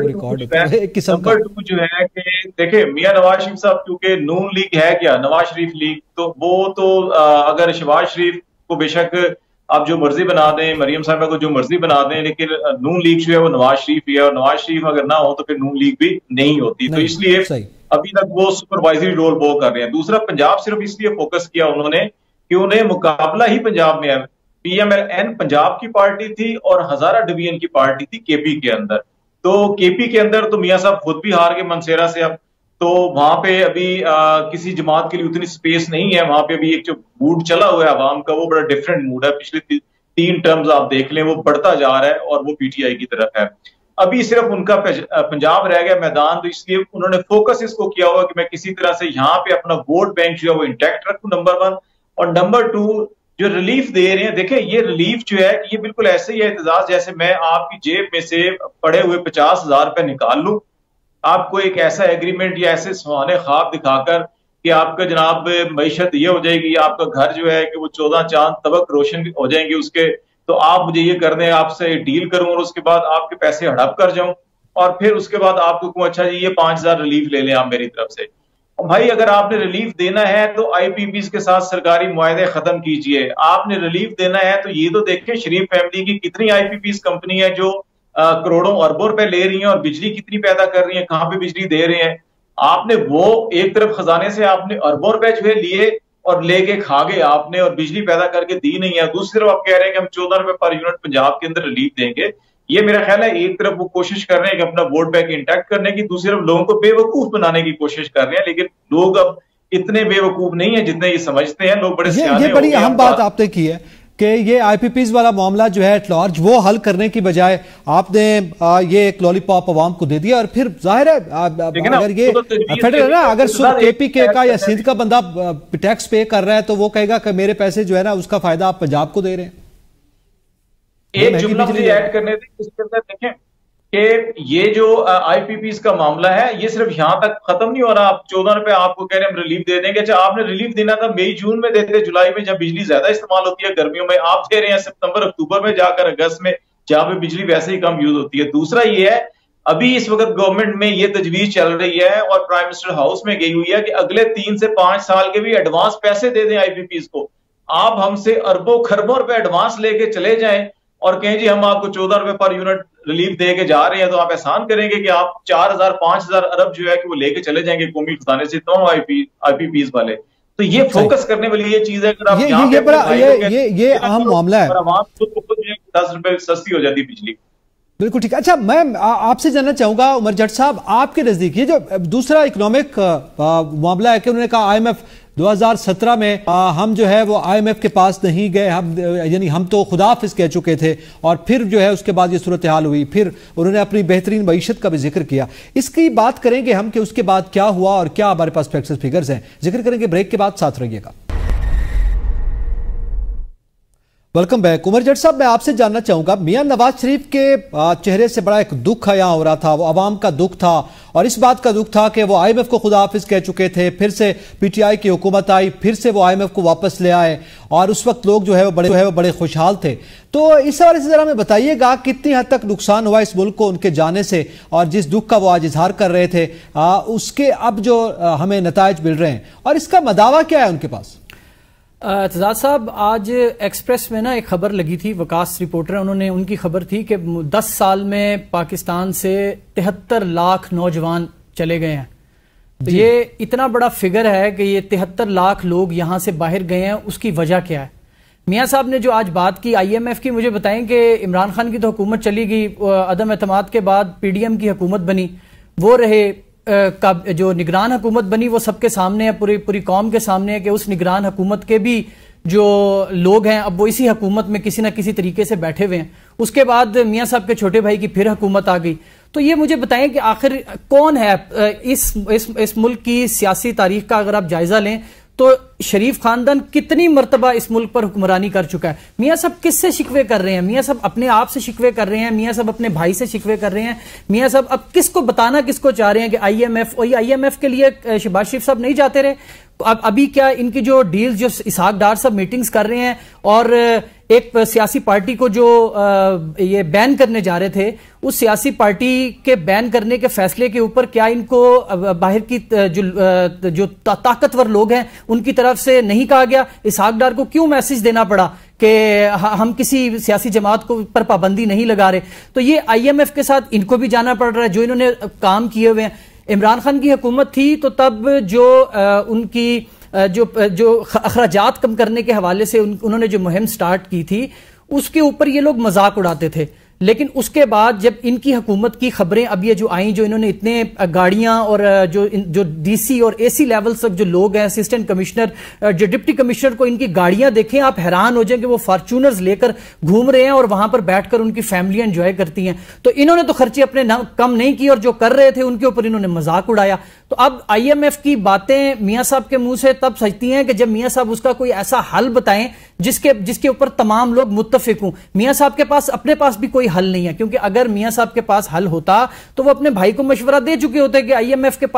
2 जो है कि देखे मियां नवाज शरीफ साहब, क्योंकि नून लीग है क्या, नवाज शरीफ लीग, तो वो तो अगर शहबाज शरीफ को बेशक आप जो मर्जी बना दें, मरियम साहबा को जो मर्जी बना दें, लेकिन नून लीग जो है वो नवाज शरीफ ही है और नवाज शरीफ अगर ना हो तो फिर नून लीग भी नहीं होती। तो इसलिए अभी तक वो सुपरवाइजरी रोल वो कर रहे हैं। दूसरा, पंजाब सिर्फ इसलिए फोकस किया उन्होंने कि उन्हें मुकाबला ही पंजाब में है। PMLN पंजाब की पार्टी थी और हजारा डिवीजन की पार्टी थी KP के अंदर। तो KP के अंदर तो मियां साहब खुद भी हार गए मनसेरा से, अब तो वहां पे अभी किसी जमात के लिए उतनी स्पेस नहीं है। वहां पे अभी एक जो मूड चला हुआ है आवाम का, वो बड़ा डिफरेंट मूड है। पिछले 3 टर्म्स आप देख लें, वो बढ़ता जा रहा है और वो PTI की तरफ है। अभी सिर्फ उनका पंजाब रह गया मैदान, तो इसलिए उन्होंने फोकस इसको किया हुआ कि मैं किसी तरह से यहाँ पे अपना वोट बैंक जो है वो इंटैक्ट रखूं, नंबर 1। और नंबर 2, जो रिलीफ दे रहे हैं, देखें ये रिलीफ जो है ये बिल्कुल ऐसे ही है एहतजाज जैसे मैं आपकी जेब में से पड़े हुए 50,000 रुपए निकाल लूं, आपको एक ऐसा एग्रीमेंट या ऐसे सुहाने ख्वाब दिखाकर कि आपका जनाब मईशत ये हो जाएगी, आपका घर जो है कि वो 14 चांद तबक रोशन हो जाएंगे उसके, तो आप मुझे ये कर दें, आपसे डील करूं और उसके बाद आपके पैसे हड़प कर जाऊं और फिर उसके बाद आपको कहूं अच्छा जी ये 5,000 रिलीफ ले लें आप मेरी तरफ से। भाई अगर आपने रिलीफ देना है तो IPPs के साथ सरकारी मुआहदे खत्म कीजिए। आपने रिलीफ देना है तो ये तो देखें शरीफ फैमिली की कितनी IPPs कंपनी है जो करोड़ों अरबों रुपए ले रही हैं और बिजली कितनी पैदा कर रही है, कहां पे बिजली दे रहे हैं। आपने वो एक तरफ खजाने से आपने अरबों रुपए जो है लिए और लेके खा गए आपने और बिजली पैदा करके दी नहीं है। दूसरी तरफ आप कह रहे हैं कि हम 14 रुपए पर यूनिट पंजाब के अंदर रिलीफ देंगे। ये मेरा ख्याल है एक तरफ वो कोशिश कर रहे हैं कि अपना वोट बैंक इंटैक्ट करने की, दूसरी तरफ लोगों को बेवकूफ बनाने की कोशिश कर रहे हैं। लेकिन लोग अब इतने बेवकूफ नहीं है जितने ये समझते हैं। लोग बड़े सियाने ये बड़ी अहम बात आपने की है कि ये IPPs वाला मामला जो है एट लार्ज वो हल करने की बजाय आपने ये एक लॉलीपॉप अवाम को दे दिया और फिर जाहिर है अगर ये फेडरल है ना, अगर KP का या सिंध का बंदा टैक्स पे कर रहा है तो वो कहेगा कि मेरे पैसे जो है ना उसका फायदा आप पंजाब को दे रहे हैं। एक जुमला मुझे ऐड करने थे इसके अंदर। देखें कि ये जो IPPs का मामला है ये सिर्फ यहां तक खत्म नहीं हो रहा। आप 14 रुपए आपको कह रहे हैं हम रिलीफ दे देंगे। अच्छा, आपने रिलीफ देना था मई जून में देते, जुलाई में जब बिजली ज्यादा इस्तेमाल होती है, गर्मियों में आप दे रहे हैं सितंबर अक्टूबर में जाकर, अगस्त में जहां पे बिजली वैसे ही कम यूज होती है। दूसरा ये है, अभी इस वक्त गवर्नमेंट में ये तजवीज चल रही है और प्राइम मिनिस्टर हाउस में गई हुई है कि अगले 3 से 5 साल के भी एडवांस पैसे दे दें IPPs को। आप हमसे अरबों खरबों रुपए एडवांस लेके चले जाएं और कहें जी हम आपको 14 रुपए पर यूनिट रिलीफ दे के जा रहे हैं, तो आप एहसान करेंगे कि आप 4000 5000 अरब जो है कि वो लेके चले जाएंगे कौमी खजाने से, दोनों IPPs वाले। तो ये फोकस करने वाली ये चीज है। अगर आप ये अहम मामला है, आवाम खुद 10 रुपए सस्ती हो जाती बिजली। बिल्कुल ठीक। अच्छा, मैं आपसे जानना चाहूंगा उमर जट साहब, आपके नजदीक ये जो दूसरा इकोनॉमिक मामला है कि उन्होंने कहा IMF 2017 में हम जो है वो IMF के पास नहीं गए, हम यानी हम तो खुदाफिज कह चुके थे, और फिर जो है उसके बाद ये सूरत हाल हुई। फिर उन्होंने अपनी बेहतरीन मईशत का भी जिक्र किया। इसकी बात करेंगे हम कि उसके बाद क्या हुआ और क्या हमारे पास फैक्ट्स फिगर्स हैं, जिक्र करेंगे ब्रेक के बाद, साथ रहिएगा। Welcome back. उमर जट साहब, मैं आपसे जानना चाहूंगा, मियां नवाज शरीफ के चेहरे से बड़ा एक दुख यहां हो रहा था, वो अवाम का दुख था, और इस बात का दुख था कि वो IMF को खुदाफिज कह चुके थे, फिर से PTI की हुकूमत आई, फिर से वो IMF को वापस ले आए, और उस वक्त लोग जो है वो बड़े खुशहाल थे। तो इस हवाले से जरा हमें बताइएगा कितनी हद तक नुकसान हुआ इस मुल्क को उनके जाने से, और जिस दुख का वो आज इजहार कर रहे थे उसके अब जो हमें नताइज मिल रहे हैं, और इसका मदावा क्या है उनके पास? एतजाज साहब, आज एक्सप्रेस में ना एक खबर लगी थी, वकास रिपोर्टर उन्होंने, उनकी खबर थी कि 10 साल में पाकिस्तान से 73 लाख नौजवान चले गए हैं। तो ये इतना बड़ा फिगर है कि ये 73 लाख लोग यहां से बाहर गए हैं। उसकी वजह क्या है? मियां साहब ने जो आज बात की IMF की, मुझे बताएं कि इमरान खान की तो हुकूमत चली गई, अदम एतमाद के बाद PDM की हुकूमत बनी, वो रहे, जो निगरान हुकूमत बनी वो सबके सामने है, पूरी कौम के सामने है कि उस निगरान हुकूमत के भी जो लोग हैं अब वो इसी हुकूमत में किसी ना किसी तरीके से बैठे हुए हैं। उसके बाद मियां साहब के छोटे भाई की फिर हुकूमत आ गई। तो ये मुझे बताएं कि आखिर कौन है इस मुल्क की सियासी तारीख का अगर आप जायजा लें तो शरीफ खानदान कितनी मर्तबा इस मुल्क पर हुक्मरानी कर चुका है। मियां साहब किससे शिकवे कर रहे हैं? मियां साहब अपने आप से शिकवे कर रहे हैं, मियां साहब अपने भाई से शिकवे कर रहे हैं, मियां साहब अब किसको बताना किसको चाह रहे हैं कि IMF, और IMF के लिए शहबाज शरीफ साहब नहीं जाते रहे? अब अभी क्या इनकी जो डील्स, जो इसहाक डार साहब मीटिंग्स कर रहे हैं और एक सियासी पार्टी को जो ये बैन करने जा रहे थे, उस सियासी पार्टी के बैन करने के फैसले के ऊपर क्या इनको बाहर की जो ताकतवर लोग हैं उनकी तरफ से नहीं कहा गया? इसहाक डार को क्यों मैसेज देना पड़ा कि हम किसी सियासी जमात को पर पाबंदी नहीं लगा रहे? तो ये IMF के साथ इनको भी जाना पड़ रहा है जो इन्होंने काम किए हुए हैं। इमरान खान की हुकूमत थी तो तब जो उनकी जो अखराजात कम करने के हवाले से उन्होंने जो मुहिम स्टार्ट की थी उसके ऊपर ये लोग मजाक उड़ाते थे। लेकिन उसके बाद जब इनकी हुकूमत की खबरें अब ये जो आई, जो इन्होंने इतने गाड़ियां और जो DC और AC लेवल तक जो लोग हैं, असिस्टेंट कमिश्नर, जो डिप्टी कमिश्नर को इनकी गाड़ियां देखें आप हैरान हो जाएंगे, वो फॉर्च्यूनर्स लेकर घूम रहे हैं और वहां पर बैठकर उनकी फैमिलियां एंजॉय करती हैं। तो इन्होंने तो खर्चे अपने कम नहीं किए और जो कर रहे थे उनके ऊपर इन्होंने मजाक उड़ाया। तो अब IMF की बातें मियां साहब के मुंह से तब सजती हैं कि जब मियां साहब उसका कोई ऐसा हल बताएं जिसके ऊपर तमाम लोग मुत्तफिक हों। मियां साहब के पास अपने पास भी कोई हल नहीं है, क्योंकि अगर मियां साहब के पास हल होता तो वो अपने भाई को मशवरा दे चुके होते कि IMF के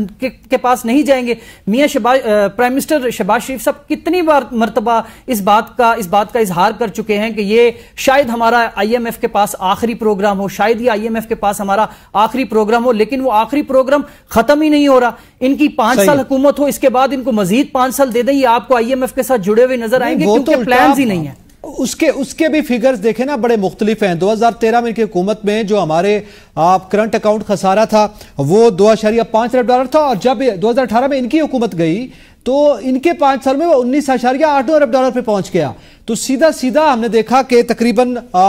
पास नहीं जाएंगे। प्राइम मिनिस्टर शहबाज शरीफ साहब कितनी बार मर्तबा इस बात का इजहार कर चुके हैं कि ये शायद हमारा IMF के पास आखिरी प्रोग्राम हो, शायद ये IMF के पास हमारा आखिरी प्रोग्राम हो, लेकिन वो आखिरी प्रोग्राम खत्म ही नहीं हो रहा। इनकी 5 साल हुकूमत हो, इसके बाद इनको मजीद 5 साल दे दें, ये आपको IMF के साथ जुड़े हुए नजर आएंगे, क्योंकि प्लान्स ही नहीं है। उसके भी फिगर्स देखें ना, बड़े मुख्तलिफ हैं। 2013 में इनकी हुकूमत में जो हमारे करंट अकाउंट खसारा था वो $2.5 अरब था, और जब 2018 में इनकी हुकूमत गई तो इनके 5 साल में वो $19.8 अरब पे पहुंच गया। तो सीधा हमने देखा कि तकरीबन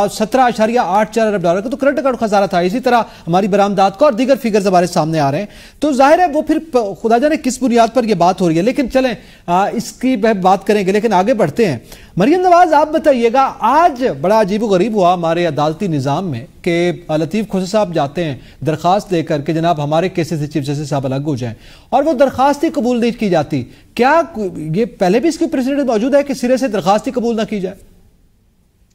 $17.84 अरब का तो करंट अकाउंट खसारा था। इसी तरह हमारी बरामदात का और दीगर फिगर्स हमारे सामने आ रहे हैं। तो जाहिर है वो फिर खुदा जाने किस बुनियाद पर यह बात हो रही है, लेकिन चलें इसकी बात करेंगे, लेकिन आगे बढ़ते हैं। मरियम नवाज, आप बताइएगा, आज बड़ा अजीबोगरीब हुआ हमारे अदालती निज़ाम में कि लतीफ़ खोसा साहब जाते हैं दरखास्त देकर कि जनाब हमारे केसेस से चीफ जस्टिस साहब अलग हो जाएं, और वो दरखास्त ही कबूल नहीं की जाती। क्या ये पहले भी इसकी प्रेसिडेंट मौजूद है कि सिरे से दरखास्त ही कबूल ना की जाए?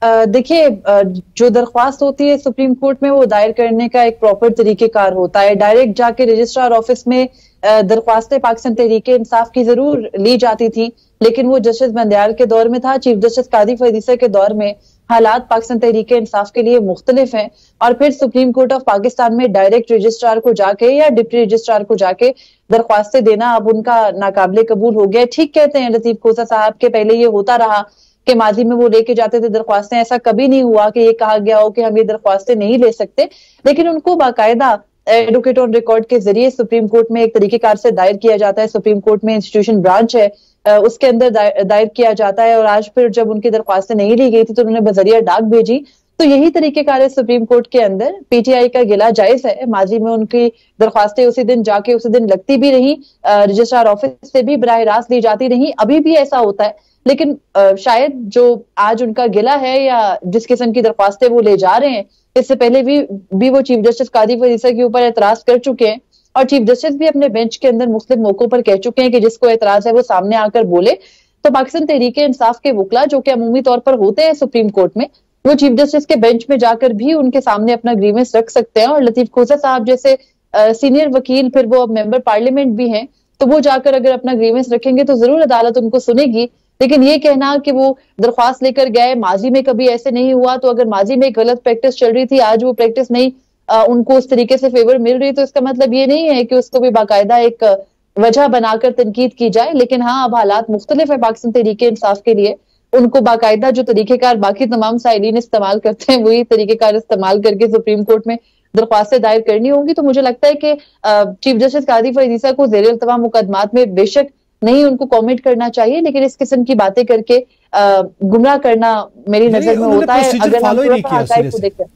देखिए जो दरख्वास्त होती है सुप्रीम कोर्ट में वो दायर करने का एक प्रॉपर तरीकेकार होता है। डायरेक्ट जाके रजिस्ट्रार ऑफिस में दरख्वास्तें पाकिस्तान तहरीक इंसाफ की जरूर ली जाती थी, लेकिन वो जस्टिस बंदयाल के दौर में था। चीफ जस्टिस कादी फैज़ ईसा के दौर में हालात पाकिस्तान तहरीक इंसाफ के लिए मुख्तलिफ हैं, और फिर सुप्रीम कोर्ट ऑफ पाकिस्तान में डायरेक्ट रजिस्ट्रार को जाके या डिप्टी रजिस्ट्रार को जाके दरख्वास्तें देना अब उनका नाकाबिले कबूल हो गया। ठीक कहते हैं लतीफ खोसा साहब के पहले ये होता रहा कि माजी में वो लेके जाते थे दरख्वास्तें, ऐसा कभी नहीं हुआ कि ये कहा गया हो कि हम ये दरख्वास्तें नहीं ले सकते, लेकिन उनको बाकायदा एडवोकेट ऑन रिकॉर्ड के जरिए सुप्रीम कोर्ट में एक तरीकेकार से दायर किया जाता है। सुप्रीम कोर्ट में इंस्टीट्यूशन ब्रांच है, उसके अंदर दायर किया जाता है, और आज फिर जब उनकी दरख्वास्तें नहीं ली गई थी तो उन्होंने बजरिया डाक भेजी। तो यही तरीकेकार है सुप्रीम कोर्ट के अंदर। पीटीआई का गिला जायज है, माजी में उनकी दरख्वास्तें उसी दिन जाके उसी दिन लगती भी रही, रजिस्ट्रार ऑफिस से भी बराह रास्त ली जाती रही, अभी भी ऐसा होता है। लेकिन शायद जो आज उनका गिला है या जिस किस्म की दरख्वास्तें वो ले जा रहे हैं, इससे पहले भी वो चीफ जस्टिस कादी फैज़ ईसा के ऊपर एतराज कर चुके हैं, और चीफ जस्टिस भी अपने बेंच के अंदर मुख्तलिफ मौकों पर कह चुके हैं कि जिसको एतराज है वो सामने आकर बोले। तो पाकिस्तान तहरीक इंसाफ के वकला जो कि अमूमी तौर पर होते हैं सुप्रीम कोर्ट में, वो चीफ जस्टिस के बेंच में जाकर भी उनके सामने अपना ग्रीवेंस रख सकते हैं। और लतीफ खोसा साहब जैसे सीनियर वकील, फिर वो अब मेंबर पार्लियामेंट भी हैं, तो वो जाकर अगर अपना ग्रीवेंस रखेंगे तो जरूर अदालत उनको सुनेगी। लेकिन ये कहना कि वो दरख्वास्त लेकर गए, माजी में कभी ऐसे नहीं हुआ, तो अगर माजी में गलत प्रैक्टिस चल रही थी, आज वो प्रैक्टिस नहीं उनको उस तरीके से फेवर मिल रही, तो इसका मतलब ये नहीं है कि उसको भी बाकायदा एक वजह बनाकर तनकीद की जाए। लेकिन हाँ, अब हालात मुख्तलिफ है पाकिस्तान तहरीक इंसाफ के लिए, उनको बाकायदा जो तरीकेकार बाकी तमाम साइलिन इस्तेमाल करते हैं वही तरीकेकार इस्तेमाल करके सुप्रीम कोर्ट में दरख्वास्तें दायर करनी होंगी। तो मुझे लगता है कि चीफ जस्टिस कादी फैज़ ईसा को ज़ेर इल्तवा मुकदमात में बेशक नहीं उनको कॉमेंट करना चाहिए, लेकिन इस किस्म की बातें करके गुमराह करना मेरी नजर में होता है। अगर हम हकाइक को देखें,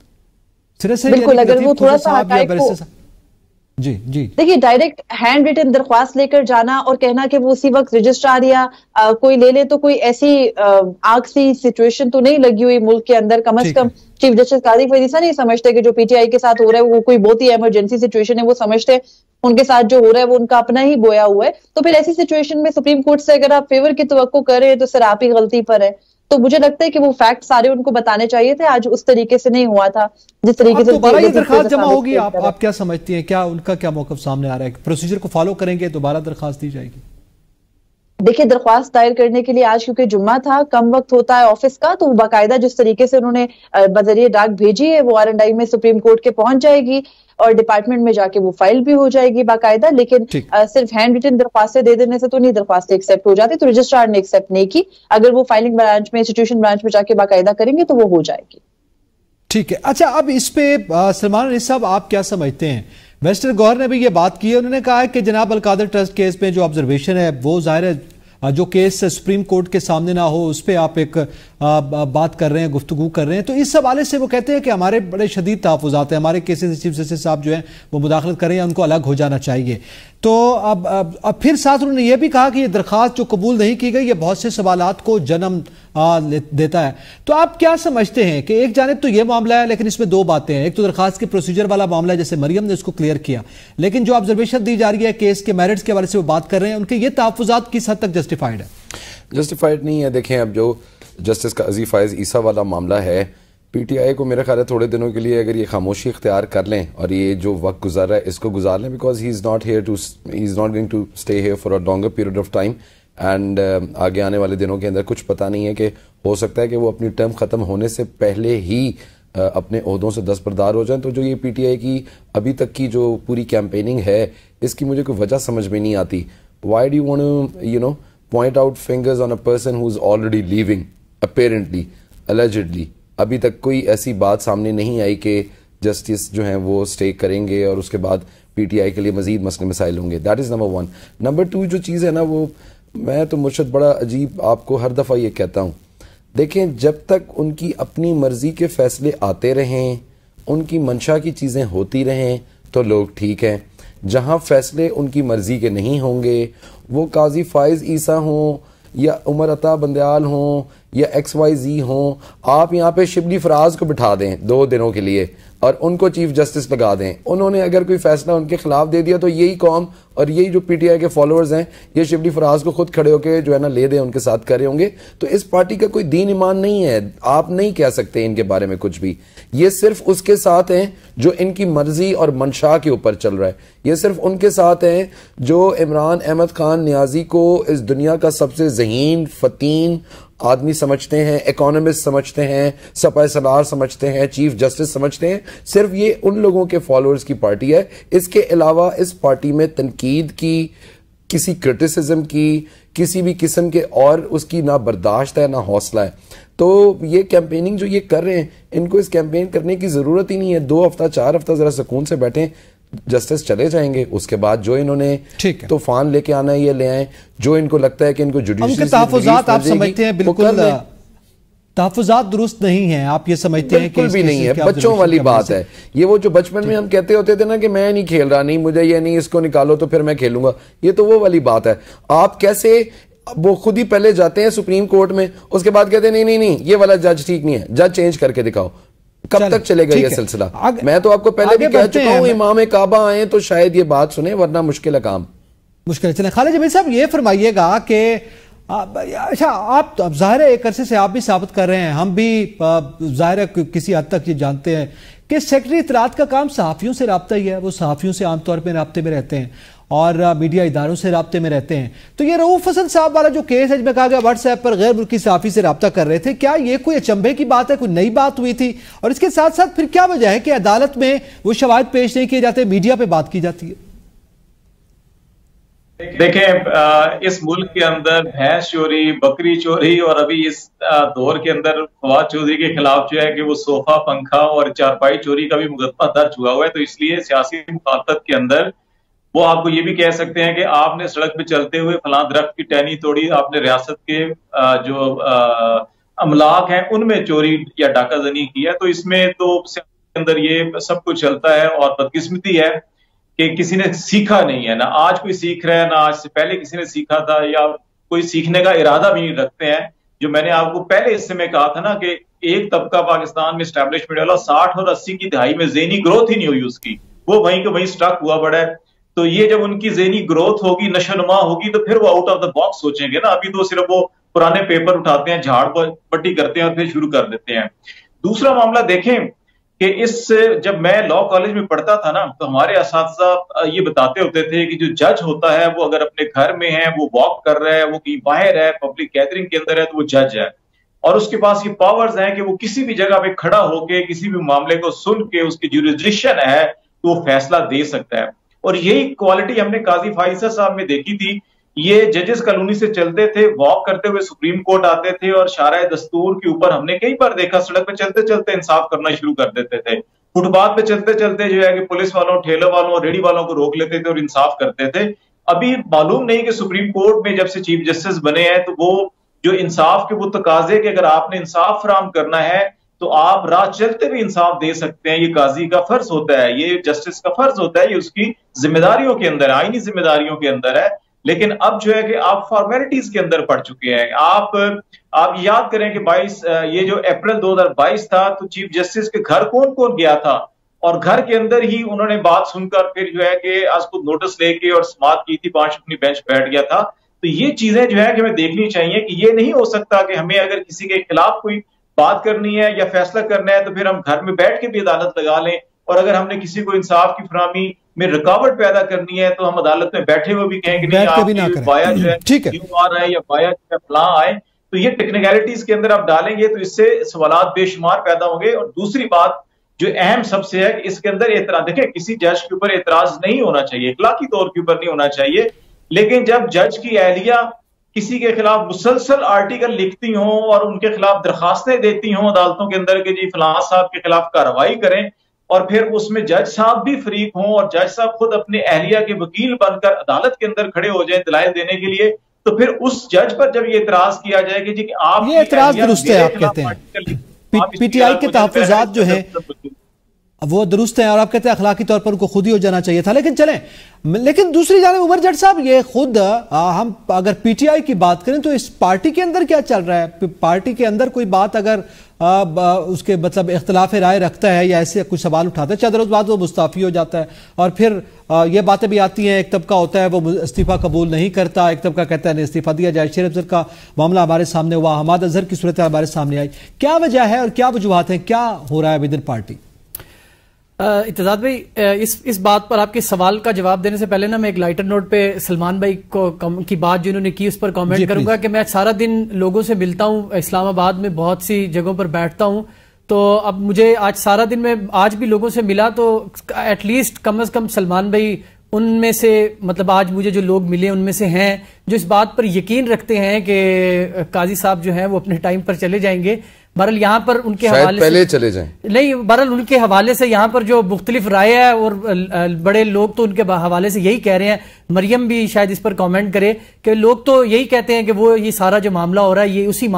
बिल्कुल, अगर वो थोड़ा सा हकाइक को जी देखिए, डायरेक्ट हैंड रिटन दरख्वास्त लेकर जाना और कहना कि वो उसी वक्त रजिस्ट्रार या कोई ले ले, तो कोई ऐसी आग सी सिचुएशन तो नहीं लगी हुई मुल्क के अंदर। कम से कम चीफ जस्टिस कादी फैज़ ईसा नहीं समझते कि जो पीटीआई के साथ हो रहा है वो कोई बहुत ही इमरजेंसी सिचुएशन है, वो समझते उनके साथ जो हो रहा है वो उनका अपना ही बोया हुआ है। तो फिर ऐसी सिचुएशन में सुप्रीम कोर्ट से अगर आप फेवर की तवक्को कर रहे हैं तो सर आप ही गलती पर है। तो मुझे लगता है कि वो फैक्ट सारे उनको बताने चाहिए थे, आज उस तरीके से नहीं हुआ था जिस तरीके से दोबारा ये दरखास्त जमा होगी। आप क्या समझती हैं, क्या उनका क्या मौक़िफ़ सामने आ रहा है? प्रोसीजर को फॉलो करेंगे, दोबारा दरखास्त दी जाएगी? देखिए, दरख्वास्त दायर करने के लिए आज क्योंकि जुम्मा था, कम वक्त होता है ऑफिस का, तो बाकायदा जिस तरीके से उन्होंने बजरिए डाक भेजी है वो R&I में सुप्रीम कोर्ट के पहुंच जाएगी और डिपार्टमेंट में जाके वो फाइल भी हो जाएगी बाकायदा। लेकिन सिर्फ हैंड रिटन दरख्वास्तें दे देने से तो नहीं दरख्वास्तें एक्सेप्ट हो जाती, तो रजिस्ट्रार ने एक्सेप्ट नहीं की, अगर वो फाइलिंग ब्रांच में, इंस्टीट्यूशन ब्रांच में जाके बाकायदा करेंगे तो वो हो जाएगी। ठीक है। अच्छा, अब इस पे सलमान अली साहब आप क्या समझते हैं? वेस्टर गौहर ने भी ये बात की है, उन्होंने कहा है कि जनाब अलकादर ट्रस्ट केस में जो ऑब्जर्वेशन है वो जाहिर है जो केस सुप्रीम कोर्ट के सामने ना हो उस पर आप एक बात कर रहे हैं, गुफ्तगू कर रहे हैं। तो इस हवाले से वो कहते हैं कि हमारे बड़े शदीद तहफ़्फ़ुज़ात हैं, हमारे केसेस चीफ जस्टिस साहब जो हैं वो मुदाखलत करें या उनको अलग हो जाना चाहिए। तो अब फिर साथ उन्होंने ये भी कहा कि ये दरख्वास्त जो कबूल नहीं की गई ये बहुत से सवालात को जन्म देता है। तो आप क्या समझते हैं कि एक जानिब तो ये मामला है, लेकिन इसमें दो बातें हैं। एक तो दरख्वास्त के प्रोसीजर वाला मामला है, जैसे मरियम ने उसको क्लियर किया, लेकिन जो ऑब्जर्वेशन दी जा रही है केस के मेरिट्स के बारे से वो बात कर रहे हैं, उनके ये तहफ़्फ़ुज़ात किस हद तक जस्टिफाइड है? जस्टिफाइड नहीं है। देखें, अब जो जस्टिस काज़ी फैज़ ईसा वाला मामला है, पीटीआई को मेरा ख्याल है थोड़े दिनों के लिए अगर ये खामोशी इख्तियार कर लें और ये जो वक्त गुजार रहा है इसको गुजार लें, because he is not going to stay here for a longer period of time and आगे आने वाले दिनों के अंदर कुछ पता नहीं है कि हो सकता है कि वो अपनी टर्म ख़त्म होने से पहले ही अपने ओहदों से दस्तबरदार हो जाएं। तो जो ये पीटीआई की अभी तक की जो पूरी कैंपेनिंग है इसकी मुझे कोई वजह समझ में नहीं आती। Why do you want to you know point out fingers on a person who is already leaving apparently allegedly? अभी तक कोई ऐसी बात सामने नहीं आई कि जस्टिस जो हैं वो स्टे करेंगे और उसके बाद पीटीआई के लिए मजीद मसले मसाइल होंगे। That is number one. Number two, जो चीज़ है ना, वो मैं तो मुर्शद बड़ा अजीब आपको हर दफ़ा ये कहता हूँ, देखें जब तक उनकी अपनी मर्ज़ी के फ़ैसले आते रहें, उनकी मंशा की चीज़ें होती रहें तो लोग ठीक हैं। जहाँ फ़ैसले उनकी मर्ज़ी के नहीं होंगे, वो काजी फ़ाइज़ ईसा हों या उमर अता बंदयाल हों یا XYZ ہوں, آپ یہاں پہ شبلی فراز کو بٹھا دیں 2 دنوں کے لیے اور ان کو چیف جسٹس لگا دیں. انہوں نے اگر کوئی فیصلہ ان کے خلاف دے دیا تو یہی قوم اور یہی جو PTI کے فالوورز ہیں یہ شبلی فراز کو خود کھڑے ہو کے جو ہے نا لے دیں, ان کے ساتھ کرے ہوں گے. تو اس پارٹی کا کوئی دین ایمان نہیں ہے, آپ نہیں کہہ سکتے ان کے بارے میں کچھ بھی. یہ صرف اس کے ساتھ ہیں جو ان کی مرضی اور منشا کے اوپر چل رہا ہے. یہ صرف ان کے ساتھ ہیں جو عمران احمد خان نیازی کو اس دنیا کا سب سے ذہین فتین آدمی سمجھتے ہیں, اکانومسٹ سمجھتے ہیں, سپاہ سالار سمجھتے ہیں, چیف جسٹس سمجھتے ہیں. صرف یہ ان لوگوں کے فالوورز کی پارٹی ہے. اس کے علاوہ اس پارٹی میں تنقید کی, کسی کرٹیسزم کی, کسی بھی قسم کے اور اس کی نہ برداشت ہے نہ حوصلہ ہے. تو یہ کیمپیننگ جو یہ کر رہے ہیں, ان کو اس کیمپین کرنے کی ضرورت ہی نہیں ہے. 2 ہفتہ 4 ہفتہ ذرا سکون سے بیٹھیں, جسٹس چلے جائیں گے. اس کے بعد جو انہوں نے طوفان لے کے آنا ہے یہ لے آئیں. جو ان کو لگتا ہے کہ ان کو جوڈیشل تحفظات آپ سمجھتے ہیں بالکل تحفظات درست نہیں ہیں, آپ یہ سمجھتے ہیں کہ بالکل بھی نہیں ہے. بچوں والی بات ہے یہ. وہ جو بچپن میں ہم کہتے ہوتے تھے نا کہ میں نہیں کھیل رہا, نہیں مجھے یہ نہیں, اس کو نکالو تو پھر میں کھیلوں گا, یہ تو وہ والی بات ہے. آپ کیسے وہ خود ہی پہلے جاتے ہیں سپریم کورٹ میں, اس کے بعد کہتے ہیں نہیں یہ والا جج ٹھیک نہیں ہے, جج چینج کر کے دکھاؤ. کب تک چلے گا یہ سلسلہ؟ میں تو آپ کو پہلے بھی کہہ چکا ہوں امام کعبہ آئیں تو شاید یہ بات سنیں, ورنہ مشکل ہے کام. مشکل. چلیں خالد جمیل صاحب یہ فرمائیے گا کہ اچھا آپ ظاہر ہے ایک عرصے سے آپ بھی ثابت کر رہے ہیں, ہم بھی ظاہر ہے کسی حد تک یہ جانتے ہیں کہ سیکرٹری اطلاعات کا کام صحافیوں سے رابطہ ہی ہے. وہ صحافیوں سے عام طور پہ رابطے میں رہتے ہیں اور میڈیا اداروں سے رابطے میں رہتے ہیں. تو یہ رؤوف حسن صاحب والا جو کیس ہے جس میں کہا گیا واٹس ایپ پر غیر ملکی صحافی سے رابطہ کر رہے تھے, کیا یہ کوئی اچنبھے کی بات ہے, کوئی نئی بات ہوئی تھی؟ اور اس کے ساتھ ساتھ پھر کیا وجہ ہے کہ عدالت میں وہ شواہد پیش نہیں کیے جاتے, میڈیا پہ بات کی جاتی ہے؟ دیکھیں اس ملک کے اندر بھینس چوری, بکری چوری اور ابھی اس دور کے اندر فواد چودھری کے خلاف جو ہے کہ وہ صوفہ پنکھا اور چارپائی چوری کا بھی مقدمہ درج ہوا ہوا ہے. تو اس لیے سیاسی مخالفت کے اندر وہ آپ کو یہ بھی کہہ سکتے ہیں کہ آپ نے سڑک پہ چلتے ہوئے فلاں درخت کی ٹہنی توڑی, آپ نے ریاست کے جو املاک ہیں ان میں چوری یا ڈاکہ زنی کی ہے. تو اس میں تو اندر یہ سب کچھ چلتا ہے اور بدقسمتی ہے کہ کسی نے سیکھا نہیں ہے. نہ آج کوئی سیکھ رہا ہے, نہ آج سے پہلے کسی نے سیکھا تھا یا کوئی سیکھنے کا ارادہ بھی نہیں رکھتے ہیں. جو میں نے آپ کو پہلے حصے میں کہا تھا نا کہ ایک طبقہ پاکستان میں اسٹیبلشمنٹ والا 60 اور 80 کی دہائی میں ذہنی گروتھ ہی نہیں ہوئی اس کی, وہ وہیں کہ وہیں سٹک ہوا پڑا ہے. تو یہ جب ان کی ذہنی گروتھ ہوگی, نشو نما ہوگی, تو پھر وہ آؤٹ آف دا باکس سوچیں گے نا. ابھی تو صرف وہ پرانے پیپر اٹھاتے ہیں, جھاڑ پٹی کرتے ہیں اور پھر شروع کر دیتے ہیں. دوسرا معاملہ دیکھیں کہ جب میں لا کالج میں پڑھتا تھا نا تو ہمارے اساتذہ یہ بتاتے ہوتے تھے کہ جو جج ہوتا ہے وہ اگر اپنے گھر میں ہے, وہ واک کر رہا ہے, وہ کہیں باہر ہے, پبلک گیدرنگ کے اندر ہے, تو وہ جج ہے اور اس کے پاس یہ پاورز ہیں کہ وہ کسی بھی جگہ پہ کھڑا ہو کے کسی بھی معاملے کو سن کے اس کی جوریسڈکشن ہے تو وہ فیصلہ دے سکتا ہے. اور یہی کوالٹی ہم نے قاضی فائزہ صاحب میں دیکھی تھی. یہ ججز کالونی سے چلتے تھے, واک کرتے ہوئے سپریم کورٹ آتے تھے اور شارع دستور کے اوپر ہم نے کئی بار دیکھا سڑک پہ چلتے چلتے انصاف کرنا شروع کر دیتے تھے. فٹ پاتھ پہ چلتے چلتے جو ہے کہ پولیس والوں, ٹھیلوں والوں, ریڑھی والوں کو روک لیتے تھے اور انصاف کرتے تھے. ابھی معلوم نہیں کہ سپریم کورٹ میں جب سے چیف جسٹس بنے ہیں تو وہ جو انصاف کے وہ تقاضے کہ اگر آپ نے انصاف فراہم کرنا ہے تو آپ راہ چلتے بھی انصاف دے سکتے ہیں, یہ قاضی کا فرض ہوتا ہے, یہ جسٹس کا فرض ہوتا ہے, یہ اس کی ذمہ داریوں کے اندر, آئینی ذمہ داریوں کے اندر ہے. لیکن اب جو ہے کہ آپ فارمیلٹیز کے اندر پڑ چکے ہیں. آپ یاد کریں کہ 22 یہ جو اپریل 2022 تھا تو چیف جسٹس کے گھر کون کون گیا تھا اور گھر کے اندر ہی انہوں نے بات سن کر پھر جو ہے کہ آج خود نوٹس لے کے اور سماعت کی تھی, 5 اپنی بینچ بیٹھ گیا تھا. تو یہ چیزیں جو ہے کہ ہمیں دیکھنی چاہیے کہ یہ نہیں ہو سکتا کہ ہمیں اگر کسی کے خلاف کوئی بات کرنی ہے یا فیصلہ کرنا ہے تو پھر ہم گھر میں بیٹھ کے بھی عدالت لگا لیں, اور اگر ہم نے کسی کو انصاف کی فراہمی میں رکاوٹ پیدا کرنی ہے تو ہم عدالت میں بیٹھے ہوئے بھی کہیں کہ نہیں آپ بایا جو ہے کیوں آ رہا ہے یا بایا جو ہے فلاں آئے. تو یہ ٹیکنیکلٹیز کے اندر آپ ڈالیں گے تو اس سے سوالات بے شمار پیدا ہوں گے. اور دوسری بات جو اہم سب سے ہے کہ اس کے اندر اعتراض, دیکھیں کسی جج کے اوپر اعتراض نہیں ہونا چاہیے, اخلاقی طور کے اوپر نہیں ہونا چاہیے, لیکن جب جج کی اہلیہ کسی کے خلاف مسلسل آرٹیکل لکھتی ہوں اور ان کے خلاف درخواستیں دیتی ہوں عدالتوں کے اندر کہ جی فلاں صاحب کے خلاف کارروائی کریں, اور پھر اس میں جج صاحب بھی فریق ہوں اور جج صاحب خود اپنے اہلیہ کے وکیل بن کر عدالت کے اندر کھڑے ہو جائیں دلائل دینے کے لیے, تو پھر اس جج پر جب یہ اعتراض کیا جائے کہ جی کہ آپ یہ اعتراض درست ہے, آپ کہتے ہیں پی ٹی آئی کے تحفظات جو ہیں वो दुरुस्त हैं और आप कहते हैं अखलाकी तौर पर उनको खुद ही हो जाना चाहिए था, लेकिन चलें। लेकिन दूसरी जानिब उमर जट साहब, ये खुद हम अगर पीटीआई की बात करें तो इस पार्टी के अंदर क्या चल रहा है? पार्टी के अंदर कोई बात अगर उसके मतलब इख्तलाफ राय रखता है या ऐसे कुछ सवाल उठाता है, चंद रोज बाद वो मुस्ताफी हो जाता है और फिर ये बातें भी आती हैं, एक तबका होता है वो इस्तीफा कबूल नहीं करता, एक तबका कहता है नहीं इस्तीफा दिया जाए। शेर अफजल का मामला हमारे सामने हुआ, हमाद अजहर की सूरत हमारे सामने आई, क्या वजह है और क्या वजूहात हैं, क्या हो रहा है विद इन पार्टी? इत्तेजाद भाई, इस बात पर आपके सवाल का जवाब देने से पहले ना मैं एक लाइटर नोट पे सलमान भाई की बात जो इन्होंने की उस पर कमेंट करूंगा कि मैं सारा दिन लोगों से मिलता हूं, इस्लामाबाद में बहुत सी जगहों पर बैठता हूं, तो अब मुझे आज सारा दिन में आज भी लोगों से मिला तो एटलीस्ट कम से कम सलमान भाई उनमें से, मतलब आज मुझे जो लोग मिले उनमें से हैं जो इस बात पर यकीन रखते हैं कि काजी साहब जो हैं वो अपने टाइम पर चले जाएंगे। बहरहाल यहाँ पर उनके हवाले पहले चले जाएं, नहीं, बहरहाल उनके हवाले से यहाँ पर जो मुख्तलिफ राय है और बड़े लोग तो उनके हवाले से यही कह रहे हैं, मरियम भी शायद इस पर कमेंट करे कि लोग तो यही कहते हैं कि वो ये सारा जो मामला हो रहा है ये उसी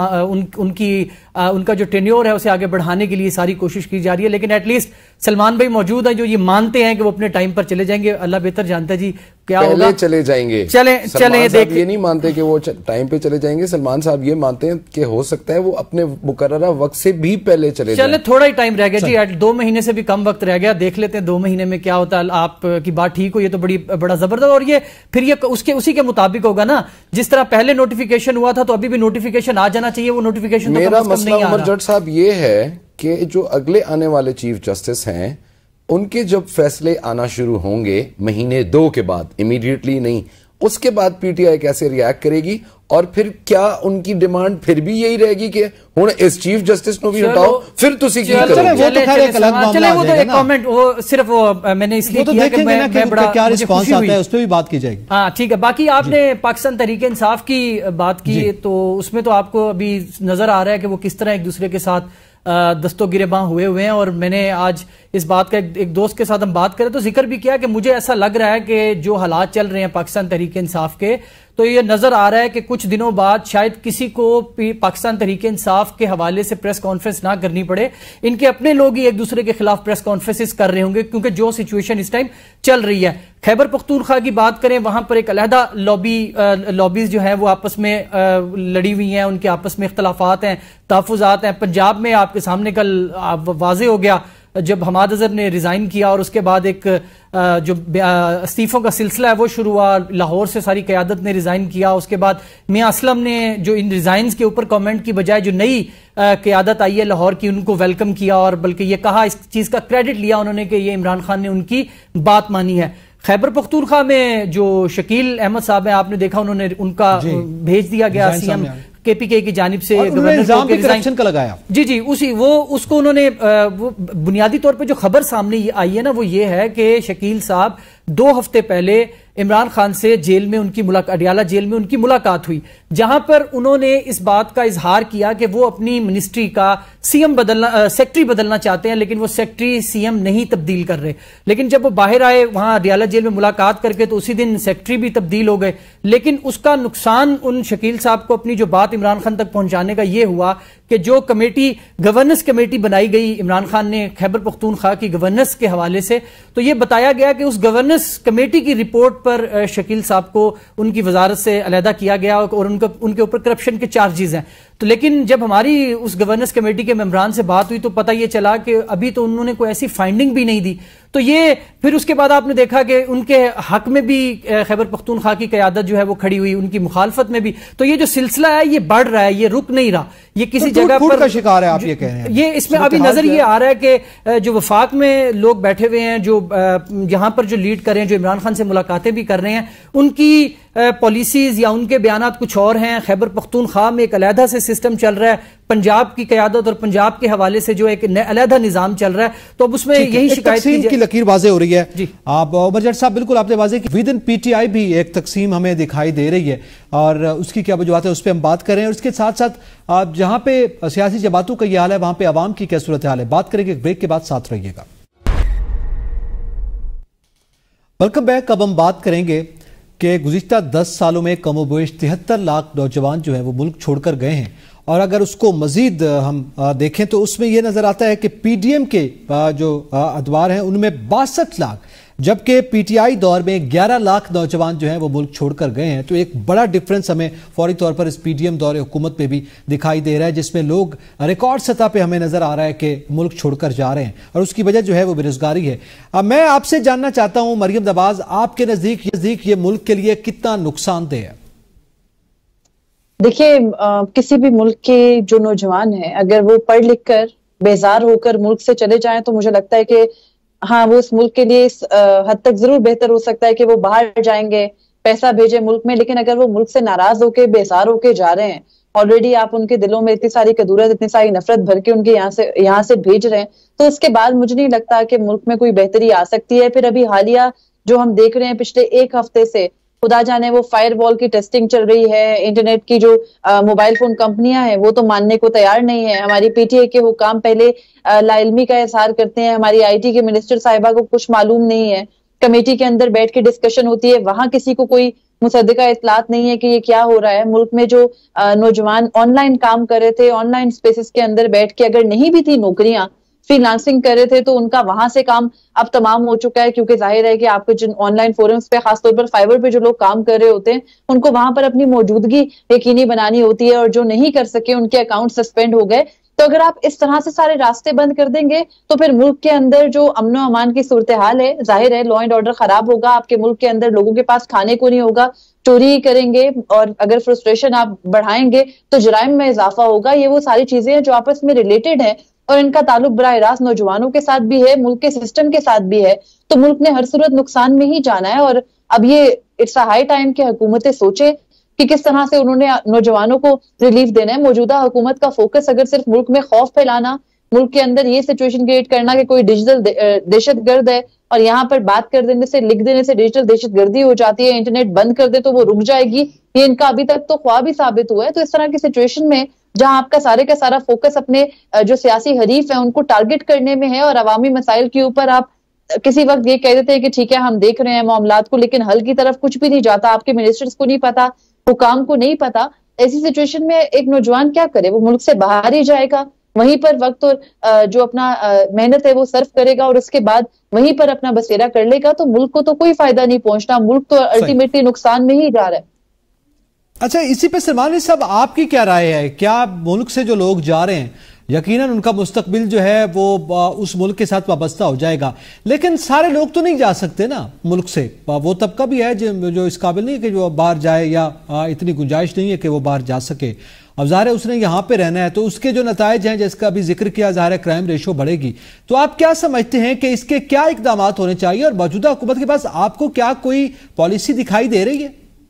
उनका जो टेन्योर है उसे आगे बढ़ाने के लिए सारी कोशिश की जा रही है। लेकिन एटलीस्ट सलमान भाई मौजूद हैं जो ये मानते हैं कि वो अपने टाइम पर चले जाएंगे। अल्लाह बेहतर जानता है जी क्या होगा, चले जाएंगे। चले देख, ये नहीं मानते कि वो टाइम पे चले जाएंगे, सलमान साहब ये मानते हैं कि हो सकता है वो अपने मुकर्ररा वक्त से भी पहले चले चले। थोड़ा ही टाइम रह गया जी, 2 महीने से भी कम वक्त रह गया, देख लेते हैं 2 महीने में क्या होता है। आपकी बात ठीक हो, ये तो बड़ा जबरदस्त, और ये फिर ये उसी के मुताबिक होगा ना, जिस तरह पहले नोटिफिकेशन हुआ था तो अभी भी नोटिफिकेशन आ जाना चाहिए, वो नोटिफिकेशन तो मेरा मसला उमर जट साहब ये है कि जो अगले आने वाले चीफ जस्टिस हैं उनके जब फैसले आना शुरू होंगे महीने 2 के बाद, इमीडिएटली नहीं, उसके बाद पीटीआई कैसे रिएक्ट करेगी और फिर क्या उनकी डिमांड फिर भी यही रहेगी कि हुण इस चीफ जस्टिस को भी हटाओ, फिर तुसी की करोगे? वो तो खैर एक अलग मामला आ जाएगा ना। कमेंट वो सिर्फ वो मैंने इसलिए किया कि मैं बड़ा क्या रिस्पांस आता है उस पर भी बात की जाएगी। हाँ ठीक है। बाकी आपने पाकिस्तान तहरीक इंसाफ की बात की तो उसमें तो आपको अभी नजर आ रहा है कि वो किस तरह एक दूसरे के साथ दस्तो गिरेबां हुए हैं, और मैंने आज इस बात का एक दोस्त के साथ हम बात करें तो जिक्र भी किया कि मुझे ऐसा लग रहा है कि जो हालात चल रहे हैं पाकिस्तान तहरीक इंसाफ के, तो ये नजर आ रहा है कि कुछ दिनों बाद शायद किसी को पाकिस्तान तहरीक इंसाफ के हवाले से प्रेस कॉन्फ्रेंस ना करनी पड़े, इनके अपने लोग ही एक दूसरे के खिलाफ प्रेस कॉन्फ्रेंसेस कर रहे होंगे, क्योंकि जो सिचुएशन इस टाइम चल रही है। खैबर पख्तूनख्वा की बात करें, वहां पर एक अलहदा लॉबीज जो है वो आपस में लड़ी हुई हैं, उनके आपस में इख्तलाफात हैं, तहफ़्फ़ुज़ात हैं। पंजाब में आपके सामने कल वाज़े हो गया जब हमाद अजहर ने रिजाइन किया और उसके बाद एक जो इस्तीफों का सिलसिला है वो शुरू हुआ, लाहौर से सारी क़यादत ने रिजाइन किया। उसके बाद मियां असलम ने जो इन रिजाइंस के ऊपर कमेंट की बजाय जो नई क़यादत आई है लाहौर की उनको वेलकम किया, और बल्कि ये कहा, इस चीज का क्रेडिट लिया उन्होंने कि ये इमरान खान ने उनकी बात मानी है। खैबर पख्तूनख्वा में जो शकील अहमद साहब हैं, आपने देखा उन्होंने उनका भेज दिया गया सीएम केपीके की जानिब से, करप्शन का लगाया जी उसको उन्होंने वो बुनियादी तौर पे जो खबर सामने आई है ना वो ये है कि शकील साहब 2 हफ्ते पहले इमरान खान से जेल में उनकी मुलाकात, अडियाला जेल में उनकी मुलाकात हुई, जहां पर उन्होंने इस बात का इजहार किया कि वो अपनी मिनिस्ट्री का सेक्रेटरी बदलना चाहते हैं, लेकिन वो सेक्रेटरी सीएम नहीं तब्दील कर रहे। लेकिन जब वो बाहर आए वहां अडियाला जेल में मुलाकात करके तो उसी दिन सेक्रेटरी भी तब्दील हो गए। लेकिन उसका नुकसान उन शकील साहब को अपनी जो बात इमरान खान तक पहुंचाने का ये हुआ कि जो कमेटी, गवर्नेंस कमेटी बनाई गई इमरान खान ने खैबर पख्तूनख्वा की गवर्नेंस के हवाले से, तो ये बताया गया कि उस गवर्नेंस कमेटी की रिपोर्ट पर शकील साहब को उनकी वजारत से अलहदा किया गया और उनके ऊपर करप्शन के चार्जेस हैं। तो लेकिन जब हमारी उस गवर्नेंस कमेटी के मेंबरान से बात हुई तो पता ये चला कि अभी तो उन्होंने कोई ऐसी फाइंडिंग भी नहीं दी। तो ये फिर उसके बाद आपने देखा कि उनके हक में भी खैबर पख्तूनख्वा की क़यादत जो है वो खड़ी हुई, उनकी मुखालफत में भी। तो ये जो सिलसिला है ये बढ़ रहा है, ये रुक नहीं रहा, ये किसी जगह पर का शिकार है, आप ये कह रहे हैं। ये इसमें अभी नजर ये आ रहा है कि जो वफाक में लोग बैठे हुए हैं, जो यहां पर जो लीड कर रहे हैं, जो इमरान खान से मुलाकातें भी कर रहे हैं, उनकी पॉलिसीज या उनके बयानात कुछ और हैं। खैबर पख्तूनख्वा में एक अलहदा से सिस्टम चल रहा है, पंजाब की क़यादत और पंजाब के हवाले से जो एक अलहदा निजाम चल रहा है, तो अब उसमें यही शिकायत की लकीर वाज़े हो रही है। आप उमर जट साहब बिल्कुल आपने वाज़े की, विद इन पीटीआई भी एक तकसीम हमें दिखाई दे रही है और उसकी क्या वजूहत है उस पर हम बात करें, और उसके साथ साथ आप जहां पे सियासी जमातों का यह हाल है वहां पे अवाम की क्या सूरत हाल है, बात करेंगे। ब्रेक के बाद साथ रहिएगा। Welcome back. अब हम बात करेंगे कि गुज़िश्ता 10 सालों में कमोबेश 73 लाख नौजवान जो है वो मुल्क छोड़कर गए हैं اور اگر اس کو مزید ہم دیکھیں تو اس میں یہ نظر آتا ہے کہ پی ڈی ایم کے جو ادوار ہیں ان میں 62 لاکھ، جبکہ پی ٹی آئی دور میں 11 لاکھ نوجوان جو ہیں وہ ملک چھوڑ کر گئے ہیں. تو ایک بڑا ڈفرنس ہمیں فوری طور پر اس پی ڈی ایم دور حکومت میں بھی دکھائی دے رہا ہے، جس میں لوگ ریکارڈ سطح پہ ہمیں نظر آ رہا ہے کہ ملک چھوڑ کر جا رہے ہیں، اور اس کی وجہ جو ہے وہ بے روزگاری ہے. اب میں آپ سے جاننا چاہتا ہوں مریم نواز، آپ کے نزدیک یہ ملک کے لیے کتنا نقصان دہ ہے؟ دیکھیے، کسی بھی ملک کے جو نوجوان ہیں اگر وہ پڑھ لکھ کر بیزار ہو کر ملک سے چلے جائیں تو مجھے لگتا ہے کہ ہاں وہ اس ملک کے لیے اس حد تک ضرور بہتر ہو سکتا ہے کہ وہ باہر جائیں گے، پیسہ بھیجے ملک میں. لیکن اگر وہ ملک سے ناراض ہو کے بیزار ہو کے جا رہے ہیں، آلریڈی آپ ان کے دلوں میں اتنی ساری کدورت، اتنی ساری نفرت بھر کے ان کے یہاں سے بھیج رہے ہیں، تو اس کے بعد مجھے نہیں لگتا کہ ملک میں کوئی بہتری آ سکتی ہے. پھر ابھی حالیہ جو ہم دیکھ رہے ہیں پچھلے ایک ہفتے سے، خدا جانے وہ فائر وال کی ٹیسٹنگ چل رہی ہے، انٹرنیٹ کی جو موبائل فون کمپنیاں ہیں وہ تو ماننے کو تیار نہیں ہے. ہماری پی ٹی اے کے حکام پہلے لا علمی کا اظہار کرتے ہیں، ہماری آئی ٹی کے منسٹر صاحبہ کو کچھ معلوم نہیں ہے، کمیٹی کے اندر بیٹھ کے ڈسکشن ہوتی ہے، وہاں کسی کو کوئی مصدقہ اطلاعات نہیں ہے کہ یہ کیا ہو رہا ہے. ملک میں جو نوجوان آن لائن کام کر رہے تھے، آن لائن سپیسز کے اندر بیٹھ کے، اگر نہیں بھی تھی نوکریاں، فری لانسنگ کر رہے تھے، تو ان کا وہاں سے کام اب تمام ہو چکا ہے، کیونکہ ظاہر ہے کہ آپ کے جن آن لائن فورمز پہ، خاص طور پر فائبر پہ جو لوگ کام کر رہے ہوتے ہیں، ان کو وہاں پر اپنی موجودگی یقینی بنانی ہوتی ہے، اور جو نہیں کر سکے ان کے اکاؤنٹ سسپینڈ ہو گئے. تو اگر آپ اس طرح سے سارے راستے بند کر دیں گے تو پھر ملک کے اندر جو امن و امان کی صورتحال ہے، ظاہر ہے لا اینڈ آرڈر خراب ہوگا، آپ کے ملک کے اندر لوگوں کے پاس کھانے کو نہیں ہوگا، چوری کریں گے، اور اگر فرسٹریشن آپ بڑھائیں گے تو جرائم میں اضافہ ہوگا. یہ وہ ساری چیزیں ہیں جو آپس میں ریلیٹڈ ہیں، اور ان کا تعلق براہ راست نوجوانوں کے ساتھ بھی ہے، ملک کے سسٹم کے ساتھ بھی ہے. تو ملک نے ہر صورت نقصان میں ہی جانا ہے، اور اب یہ اٹس اے ہائی ٹائم کہ حکومتیں سوچیں کہ کس طرح سے انہوں نے نوجوانوں کو ریلیف دینا ہے. موجودہ حکومت کا فوکس اگر صرف ملک میں خوف پھیلانا، ملک کے اندر یہ سچویشن کریٹ کرنا کہ کوئی ڈیجیٹل دہشت گرد ہے، اور یہاں پر بات کر دینے سے، لکھ دینے سے ڈیجیٹل دہشت گردی ہو جاتی ہے، انٹرنیٹ بند کر دے تو وہ رک جائے گی، یہ ان کا ابھی تک تو خواب ہی ثابت ہوا ہے. تو اس طرح کی سچویشن میں جہاں آپ کا سارا فوکس اپنے جو سیاسی حریف ہیں ان کو ٹارگٹ کرنے میں ہے، اور عوامی مسائل کے اوپر آپ کسی وقت یہ کہہ دیتے ہیں کہ ٹھیک ہے ہم دیکھ رہے ہیں معاملات کو، لیکن حل کی طرف کچھ بھی نہیں جاتا، آپ کے منسٹرز کو نہیں پتا، حکام کو نہیں پتا. ایسی سچویشن میں ایک نوجوان کیا کرے؟ وہ ملک سے باہر ہی جائے گا، وہیں پر وقت اور جو اپنا محنت ہے وہ صرف کرے گا، اور اس کے بعد وہیں پر اپنا بسیرا کر لے گا. تو ملک کو تو کوئی فائدہ نہیں پہنچنا، ملک تو الٹیمیٹلی نقصان میں ہی جا رہا ہے. اچھا، اسی پہ سلمان صاحب آپ کی کیا رائے ہے؟ کیا ملک سے جو لوگ جا رہے ہیں یقیناً ان کا مستقبل جو ہے وہ اس ملک کے ساتھ وابستہ ہو جائے گا، لیکن سارے لوگ تو نہیں جا سکتے نا ملک سے، وہ طبقہ بھی ہے جو اس قابل نہیں ہے کہ جو باہر جائے، یا اتنی گنجائش نہیں ہے کہ وہ باہر جا سکے. اب ظاہر ہے اس نے یہاں پہ رہنا ہے، تو اس کے جو نتائج ہیں جس کا بھی ذکر کیا، ظاہر ہے کرائم ریشو بڑھے گی. تو آپ کیا سمجھتے ہیں کہ اس کے کیا اقدامات ہونے چاہیے، اور موجودہ حکومت کے پاس آپ کو کیا کوئی پالیسی دکھائی دے رہی ہے؟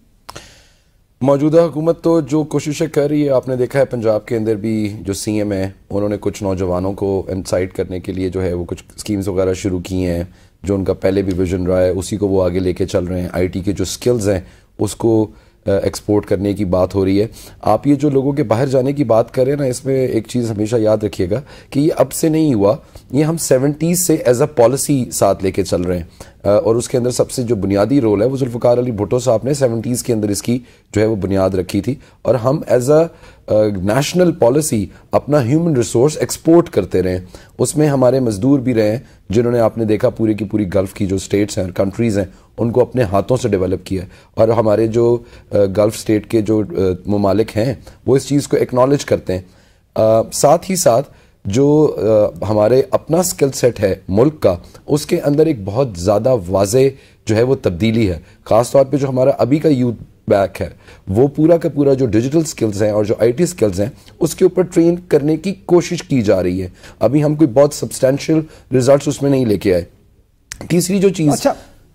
موجودہ حکومت تو جو کوششیں کر رہی ہے، آپ نے دیکھا ہے پنجاب کے اندر بھی جو سی ایم ہے انہوں نے کچھ نوجوانوں کو انسائٹ کرنے کے لیے جو ہے وہ کچھ اسکیمز وغیرہ شروع کی ہیں، جو ان کا پہلے بھی ویژن رہا ہے اسی کو وہ آگے لے کے چل رہے ہیں. آئی ٹی کے جو سکلز ہیں اس کو ایکسپورٹ کرنے کی بات ہو رہی ہے. آپ یہ جو لوگوں کے باہر جانے کی بات کر رہے ہیں نا، اس میں ایک چیز ہمیشہ یاد رکھیے گا کہ یہ اب سے نہیں ہوا، یہ ہم 70s سے ایز اے پالیسی ساتھ لے کے چل رہے ہیں، اور اس کے اندر سب سے جو بنیادی رول ہے وہ ذوالفقار علی بھٹو صاحب نے 70s کے اندر اس کی جو ہے وہ بنیاد رکھی تھی، اور ہم ایز اے نیشنل پالیسی اپنا ہیومن ریسورس ایکسپورٹ کرتے رہے. اس میں ہمارے مزدور بھی رہے ہیں جنہوں نے، آپ نے دیکھا پوری کی پوری گلف کی جو سٹیٹس ہیں، کنٹریز ہیں، ان کو اپنے ہاتھوں سے ڈیولپ کیا ہے. اور ہمارے جو گلف سٹیٹ کے جو ممالک ہیں وہ اس چیز کو ایکنالج کرتے ہیں. ساتھ ہی ساتھ جو ہمارے اپنا سکل سیٹ ہے ملک کا، اس کے اندر ایک بہت زیادہ واضح جو ہے وہ تبدیلی ہے. خاص طور پہ جو ہمارا ابھی کا یوتھ بیک ہے وہ پورا کا پورا جو ڈیجیٹل سکلز ہیں اور جو آئی ٹی سکلز ہیں اس کے اوپر ٹرین کرنے کی کوشش کی جا رہی ہے. ابھی ہم کوئی بہت سبسٹینشیل ریزلٹس اس میں نہیں لے کے آئے. تیسری جو چیز، اچھا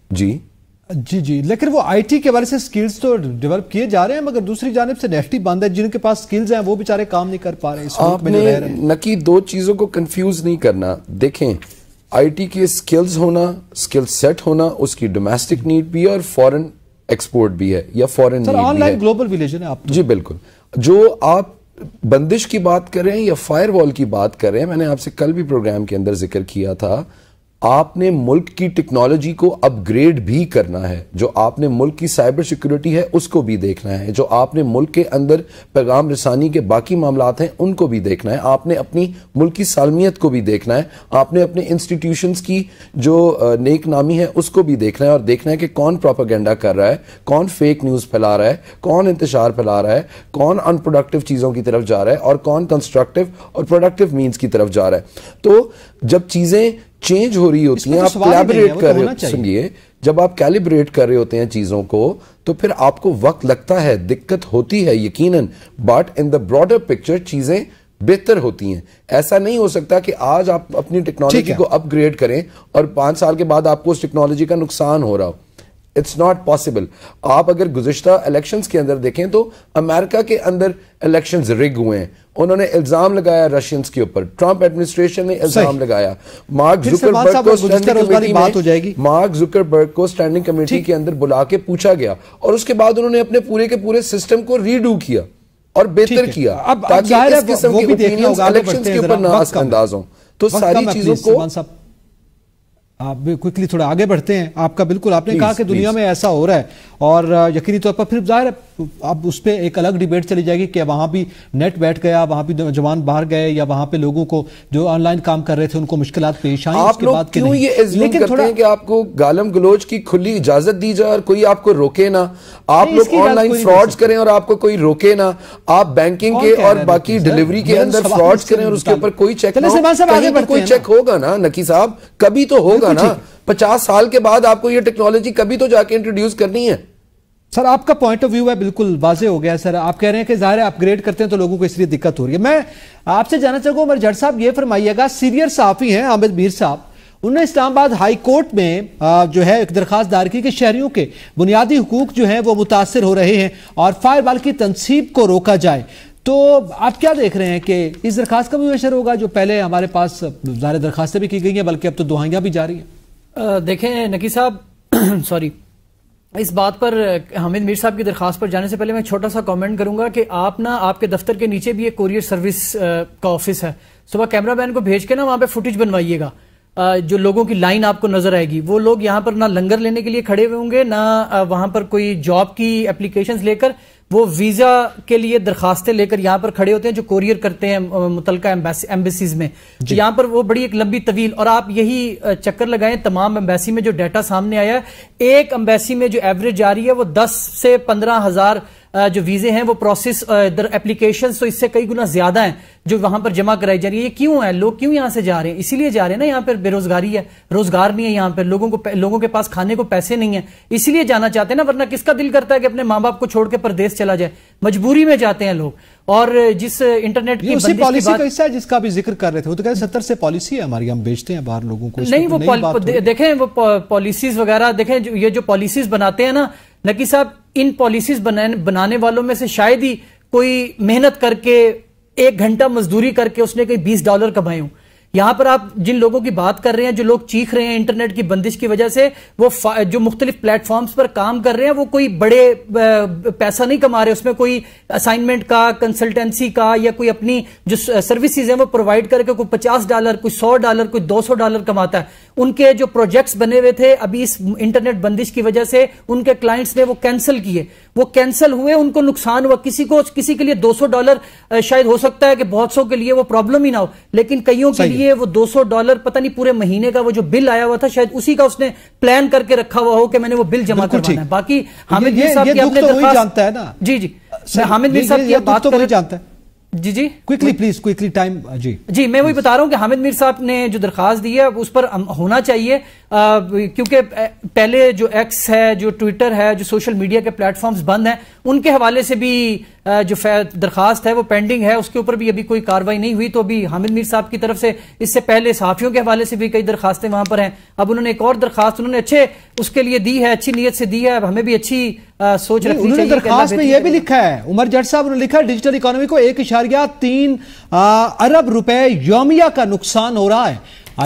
جی لیکن وہ آئی ٹی کے بارے سے سکلز تو ڈیولپ کیے جا رہے ہیں، مگر دوسری جانب سے نیفٹی بند ہے، جن کے پاس سکلز ہیں وہ بیچارے کام نہیں کر پا رہے. آپ نے نکی دو چیزوں کو کنفیوز نہیں کرنا. دیکھیں، آئی ٹی کے سکلز ہونا، سکل سیٹ ہونا، اس کی ڈومیسٹک نیڈ بھی ہے اور فورن ایکسپورٹ بھی ہے، یا فورن نیڈ بھی ہے. آن لائن گلوبل ولیج ہے آپ. جی بالکل. جو آپ بندش کی بات کر رہے ہیں یا فائر وال کی بات کر رہے ہیں، میں نے آپ سے کل بھی پروگرام کے اندر ذکر کیا تھا، آپ نے ملک کی ٹیکنالوجی کو اپ گریڈ بھی کرنا ہے، جو آپ نے ملک کی سائبر سیکیورٹی ہے اس کو بھی دیکھنا ہے، جو آپ نے ملک کے اندر پیغام رسانی کے باقی معاملات ہیں ان کو بھی دیکھنا ہے، آپ نے اپنی ملک کی سالمیت کو بھی دیکھنا ہے، آپ نے اپنے انسٹیٹیوشنز کی جو نیک نامی ہے اس کو بھی دیکھنا ہے، اور دیکھنا ہے کہ کون پروپیگنڈا کر رہا ہے، کون فیک نیوز پھیلا رہا ہے، کون انتشار پھیلا رہا ہے، کون ان پروڈکٹیو چیزوں کی طرف جا رہا ہے اور کون کنسٹرکٹیو اور پروڈکٹیو مینز کی طرف جا رہا ہے۔ تو جب چیزیں چینج ہو رہی ہوتی ہیں، آپ کیلیبریٹ کر رہے ہوتے ہیں، سنیے، جب آپ کیلیبریٹ کر رہے ہوتے ہیں چیزوں کو تو پھر آپ کو وقت لگتا ہے، دقت ہوتی ہے یقیناً، but in the broader picture چیزیں بہتر ہوتی ہیں۔ ایسا نہیں ہو سکتا کہ آج آپ اپنی ٹیکنالوجی کو اپ گریڈ کریں اور 5 سال کے بعد آپ کو اس ٹیکنالوجی کا نقصان ہو رہا ہو۔ It's not possible. آپ اگر گزشتہ الیکشنز کے اندر دیکھیں تو امریکہ کے اندر الیکشنز رگ ہوئے ہیں، انہوں نے الزام لگایا رشینز کے اوپر، ٹرمپ ایڈمنسٹریشن نے الزام لگایا، مارک زکربرگ کو اسٹینڈنگ کمیٹی کے اندر بلا کے پوچھا گیا اور اس کے بعد انہوں نے اپنے پورے کے پورے سسٹم کو ریڈو کیا اور بہتر کیا تاکہ اس قسم کی اوپینینز الیکشنز کے اوپر نہ اثر انداز ہوں۔ تو ساری چیزوں کو آپ کوئکلی تھوڑا آگے بڑھتے ہیں۔ آپ کا بالکل، آپ نے کہا کہ دنیا میں ایسا ہو رہا ہے اور یقینی طور پر پھر ظاہر ہے اب اس پہ ایک الگ ڈیبیٹ چلی جائے گی کہ وہاں بھی نیٹ بیٹھ گیا، وہاں بھی نوجوان باہر گئے، یا وہاں پہ لوگوں کو جو آن لائن کام کر رہے تھے ان کو مشکلات پیش آئیں۔ آپ لوگ کیوں یہ ازیوم کرتے ہیں کہ آپ کو گالم گلوچ کی کھلی اجازت دی جائے اور کوئی آپ کو روکے نہ؟ آپ لوگ آن لائن فراڈز کریں اور آپ کو کوئی روکے نہ، آپ بینکنگ کے اور باقی ڈیلیوری کے اندر فراڈز کریں اور اس کے اوپر کوئی چیک نہ ہو، کہیں پر کوئی چیک ہوگا نا نقی صاحب، کبھی تو ہوگا نا۔ 50 سال کے بعد آپ کو یہ ٹیکنالوجی کبھی تو جا کے انٹروڈیوس کرنی ہے۔ سر آپ کا پوائنٹ آف ویو ہے بالکل واضح ہو گیا۔ سر آپ کہہ رہے ہیں کہ ظاہر ہے اپ گریڈ کرتے ہیں تو لوگوں کو اس لیے دقت ہو رہی ہے۔ میں آپ سے جاننا چاہوں گا عمر جٹ صاحب، یہ فرمائیے گا، سینئر صحافی ہیں حامد میر صاحب، انہوں نے اسلام آباد ہائی کورٹ میں جو ہے ایک درخواست دائر کی کہ شہریوں کے بنیادی حقوق جو ہیں وہ متاثر ہو رہے ہیں اور فائر بال کی تنصیب کو روکا جائے۔ تو آپ کیا دیکھ رہے ہیں کہ اس درخواست کا بھی اثر ہوگا جو پہلے ہمارے پاس ظاہر درخواستیں بھی کی گئی ہیں بلکہ اب تو دعائیاں بھی جاری ہیں؟ دیکھیں نقی صاحب، سوری، اس بات پر حامد میر صاحب کی درخواست پر جانے سے پہلے میں چھوٹا سا کامنٹ کروں گا کہ آپ کے دفتر کے نیچے بھی ایک کوریئر سروس کا آفس ہے، صبح کیمرہ مین کو بھیج کے نا وہاں پہ فوٹیج بنوائیے گا، جو لوگوں کی لائن آپ کو نظر آئے گی، وہ لوگ یہاں پر نہ لنگر لینے کے لیے کھڑے ہوئے ہوں گے، نہ وہاں پر کوئی جاب کی اپلیکیشنز لے کر، وہ ویزا کے لیے درخواستیں لے کر یہاں پر کھڑے ہوتے ہیں جو کوریئر کرتے ہیں متعلقہ ایمبیسیز میں، یہاں پر وہ بڑی ایک لمبی طویل، اور آپ یہی چکر لگائیں تمام ایمبیسی میں جو ڈیٹا سامنے آیا ہے، ایک ایمبیسی میں جو ایوریج آ رہی ہے وہ 10 سے 15 ہزار جو ویزے ہیں وہ پروسیس اپلیکیشنز تو اس سے کئی گنا زیادہ ہیں جو وہاں پر جمع کرائی جا رہی ہے۔ یہ کیوں ہے؟ لوگ کیوں یہاں سے جا رہے ہیں؟ اسی لیے جا رہے ہیں نا، یہاں پر بے روزگاری ہے، روزگار نہیں ہے، یہاں پر لوگوں کے پاس کھانے کو پیسے نہیں ہیں، اسی لیے جانا چاہتے ہیں نا، ورنہ کس کا دل کرتا ہے کہ اپنے ماں باپ کو چھوڑ کے پردیس چلا جائے؟ مجبوری میں جاتے ہیں لوگ۔ اور جس انٹرنیٹ کی اسی پالیسی کا حصہ ہے جس کا بھی ذکر کر رہے تھے، وہ تو کہتے ہیں 70 سے پالیسی ہے ہماری، ہم بیچتے ہیں باہر لوگوں کو۔ نہیں، وہ دیکھیں وہ پالیسیز وغیرہ دیکھیں، یہ جو پالیسیز بناتے ہیں نا نقی صاحب، ان پالیسیز بنانے والوں میں سے شاید ہی کوئی محنت کر کے 1 گھنٹہ مزدوری کر کے اس نے کوئی $20 کمائے ہوں۔ یہاں پر آپ جن لوگوں کی بات کر رہے ہیں، جو لوگ چیخ رہے ہیں انٹرنیٹ کی بندش کی وجہ سے، وہ جو مختلف پلیٹ فارمز پر کام کر رہے ہیں، وہ کوئی بڑے پیسہ نہیں کما رہے، اس میں کوئی اسائنمنٹ کا، کنسلٹنسی کا، یا کوئی اپنی جو سروسز ہیں وہ پرووائڈ کر کے کوئی $50، کوئی $100، کوئی $200 کماتا ہے۔ ان کے جو پروجیکٹس بنے ہوئے تھے ابھی اس انٹرنیٹ بندش کی وجہ سے ان کے کلائنٹس نے وہ کینسل کیے، وہ کینسل ہوئے، ان کو نقصان ہوا۔ کسی کے لیے $200 شاید ہو سکتا ہے کہ بہت سو کے لیے وہ پرابلم ہی نہ ہو، لیکن کئیوں کے لیے وہ $200 پتہ نہیں پورے مہینے کا وہ جو بل آیا ہوا تھا شاید اسی کا اس نے پلان کر کے رکھا ہوا ہو کہ میں نے وہ بل جمع کروانا ہے۔ باقی حامد میر صاحب کی اپنے درخواست ہے نا، جی حامد میر صاحب کی بات کر جانتا ہے، جی کوئکلی پلیز، کوئکلی ٹائم، جی میں وہی بتا رہا ہوں کہ حامد میر صاحب نے جو درخواست دی ہے اس پر ہونا چاہیے، کیونکہ پہلے جو ایکس ہے، جو ٹویٹر ہے، جو سوشل میڈیا کے پلیٹ فارمز بند ہیں، ان کے حوالے سے بھی جو درخواست ہے وہ پینڈنگ ہے، اس کے اوپر بھی ابھی کوئی کاروائی نہیں ہوئی۔ تو ابھی حامد میر صاحب کی طرف سے اس سے پہلے صحافیوں کے حوالے سے بھی کئی درخواستیں وہاں پر ہیں، اب انہوں نے ایک اور درخواست انہوں نے اچھے اس کے لیے دی ہے، اچھی نیت سے دی ہے، اب ہمیں بھی اچھی سوچ رکھنی چاہیے۔ درخواست میں یہ بھی لکھا ہے، عمر جٹ صاحب نے لکھا ہے ڈیجیٹل اکانومی کو 1.3 ارب روپے یومیہ کا نقصان ہو رہا ہے۔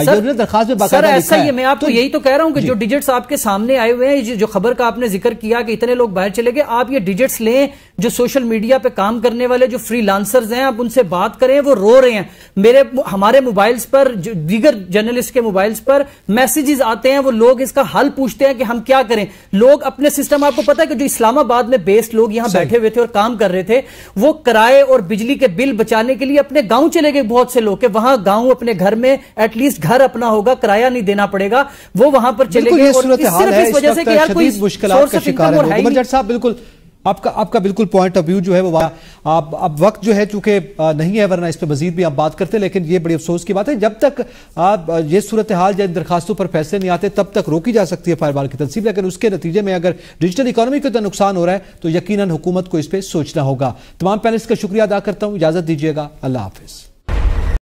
سر ایسا ہی ہے، میں آپ کو یہی تو کہہ رہا ہوں کہ جو ڈیجٹس آپ کے سامنے آئے ہوئے ہیں، جو خبر کا آپ نے ذکر کیا کہ اتنے لوگ باہر چلے گئے، آپ یہ ڈیجٹس لیں، جو سوشل میڈیا پہ کام کرنے والے جو فری لانسرز ہیں، آپ ان سے بات کریں، وہ رو رہے ہیں. ہمارے موبائلز پر، دیگر جرنلسٹ کے موبائلز پر میسیجز آتے ہیں، وہ لوگ اس کا حل پوچھتے ہیں کہ ہم کیا کریں. لوگ اپنے سسٹم، آپ کو پتا ہے کہ جو اسلام آباد میں بیسڈ لوگ یہاں بیٹھے ہوئے تھے اور کام کر رہے تھے، وہ کرائے اور بجلی کے بل بچانے کے لیے اپنے گاؤں چلے گئے بہت سے لوگ، کہ وہاں گاؤں اپنے گھر میں ایٹ لیسٹ گھر اپنا ہوگا، کرایہ نہیں دینا پڑے گا، وہ وہاں پر چلے گئے. اور صرف اس وجہ سے کہ یار کوئی مشکلات کا شکار ہے. عمر جٹ صاحب، بالکل آپ کا بالکل پوائنٹ آف ویو جو ہے وہ اب وقت جو ہے چونکہ نہیں ہے، ورنہ اس پہ مزید بھی آپ بات کرتے، لیکن یہ بڑی افسوس کی بات ہے جب تک یہ صورتحال یا درخواستوں پر فیصلے نہیں آتے تب تک روکی جا سکتی ہے فائر بال کی تنصیب، لیکن اس کے نتیجے میں اگر ڈیجیٹل اکانومی کو نقصان ہو رہا ہے تو یقیناً حکومت کو اس پہ سوچنا ہوگا. تمام پینلسٹ کا شکریہ ادا کرتا ہوں، اجازت دیجیے گا، اللہ حافظ.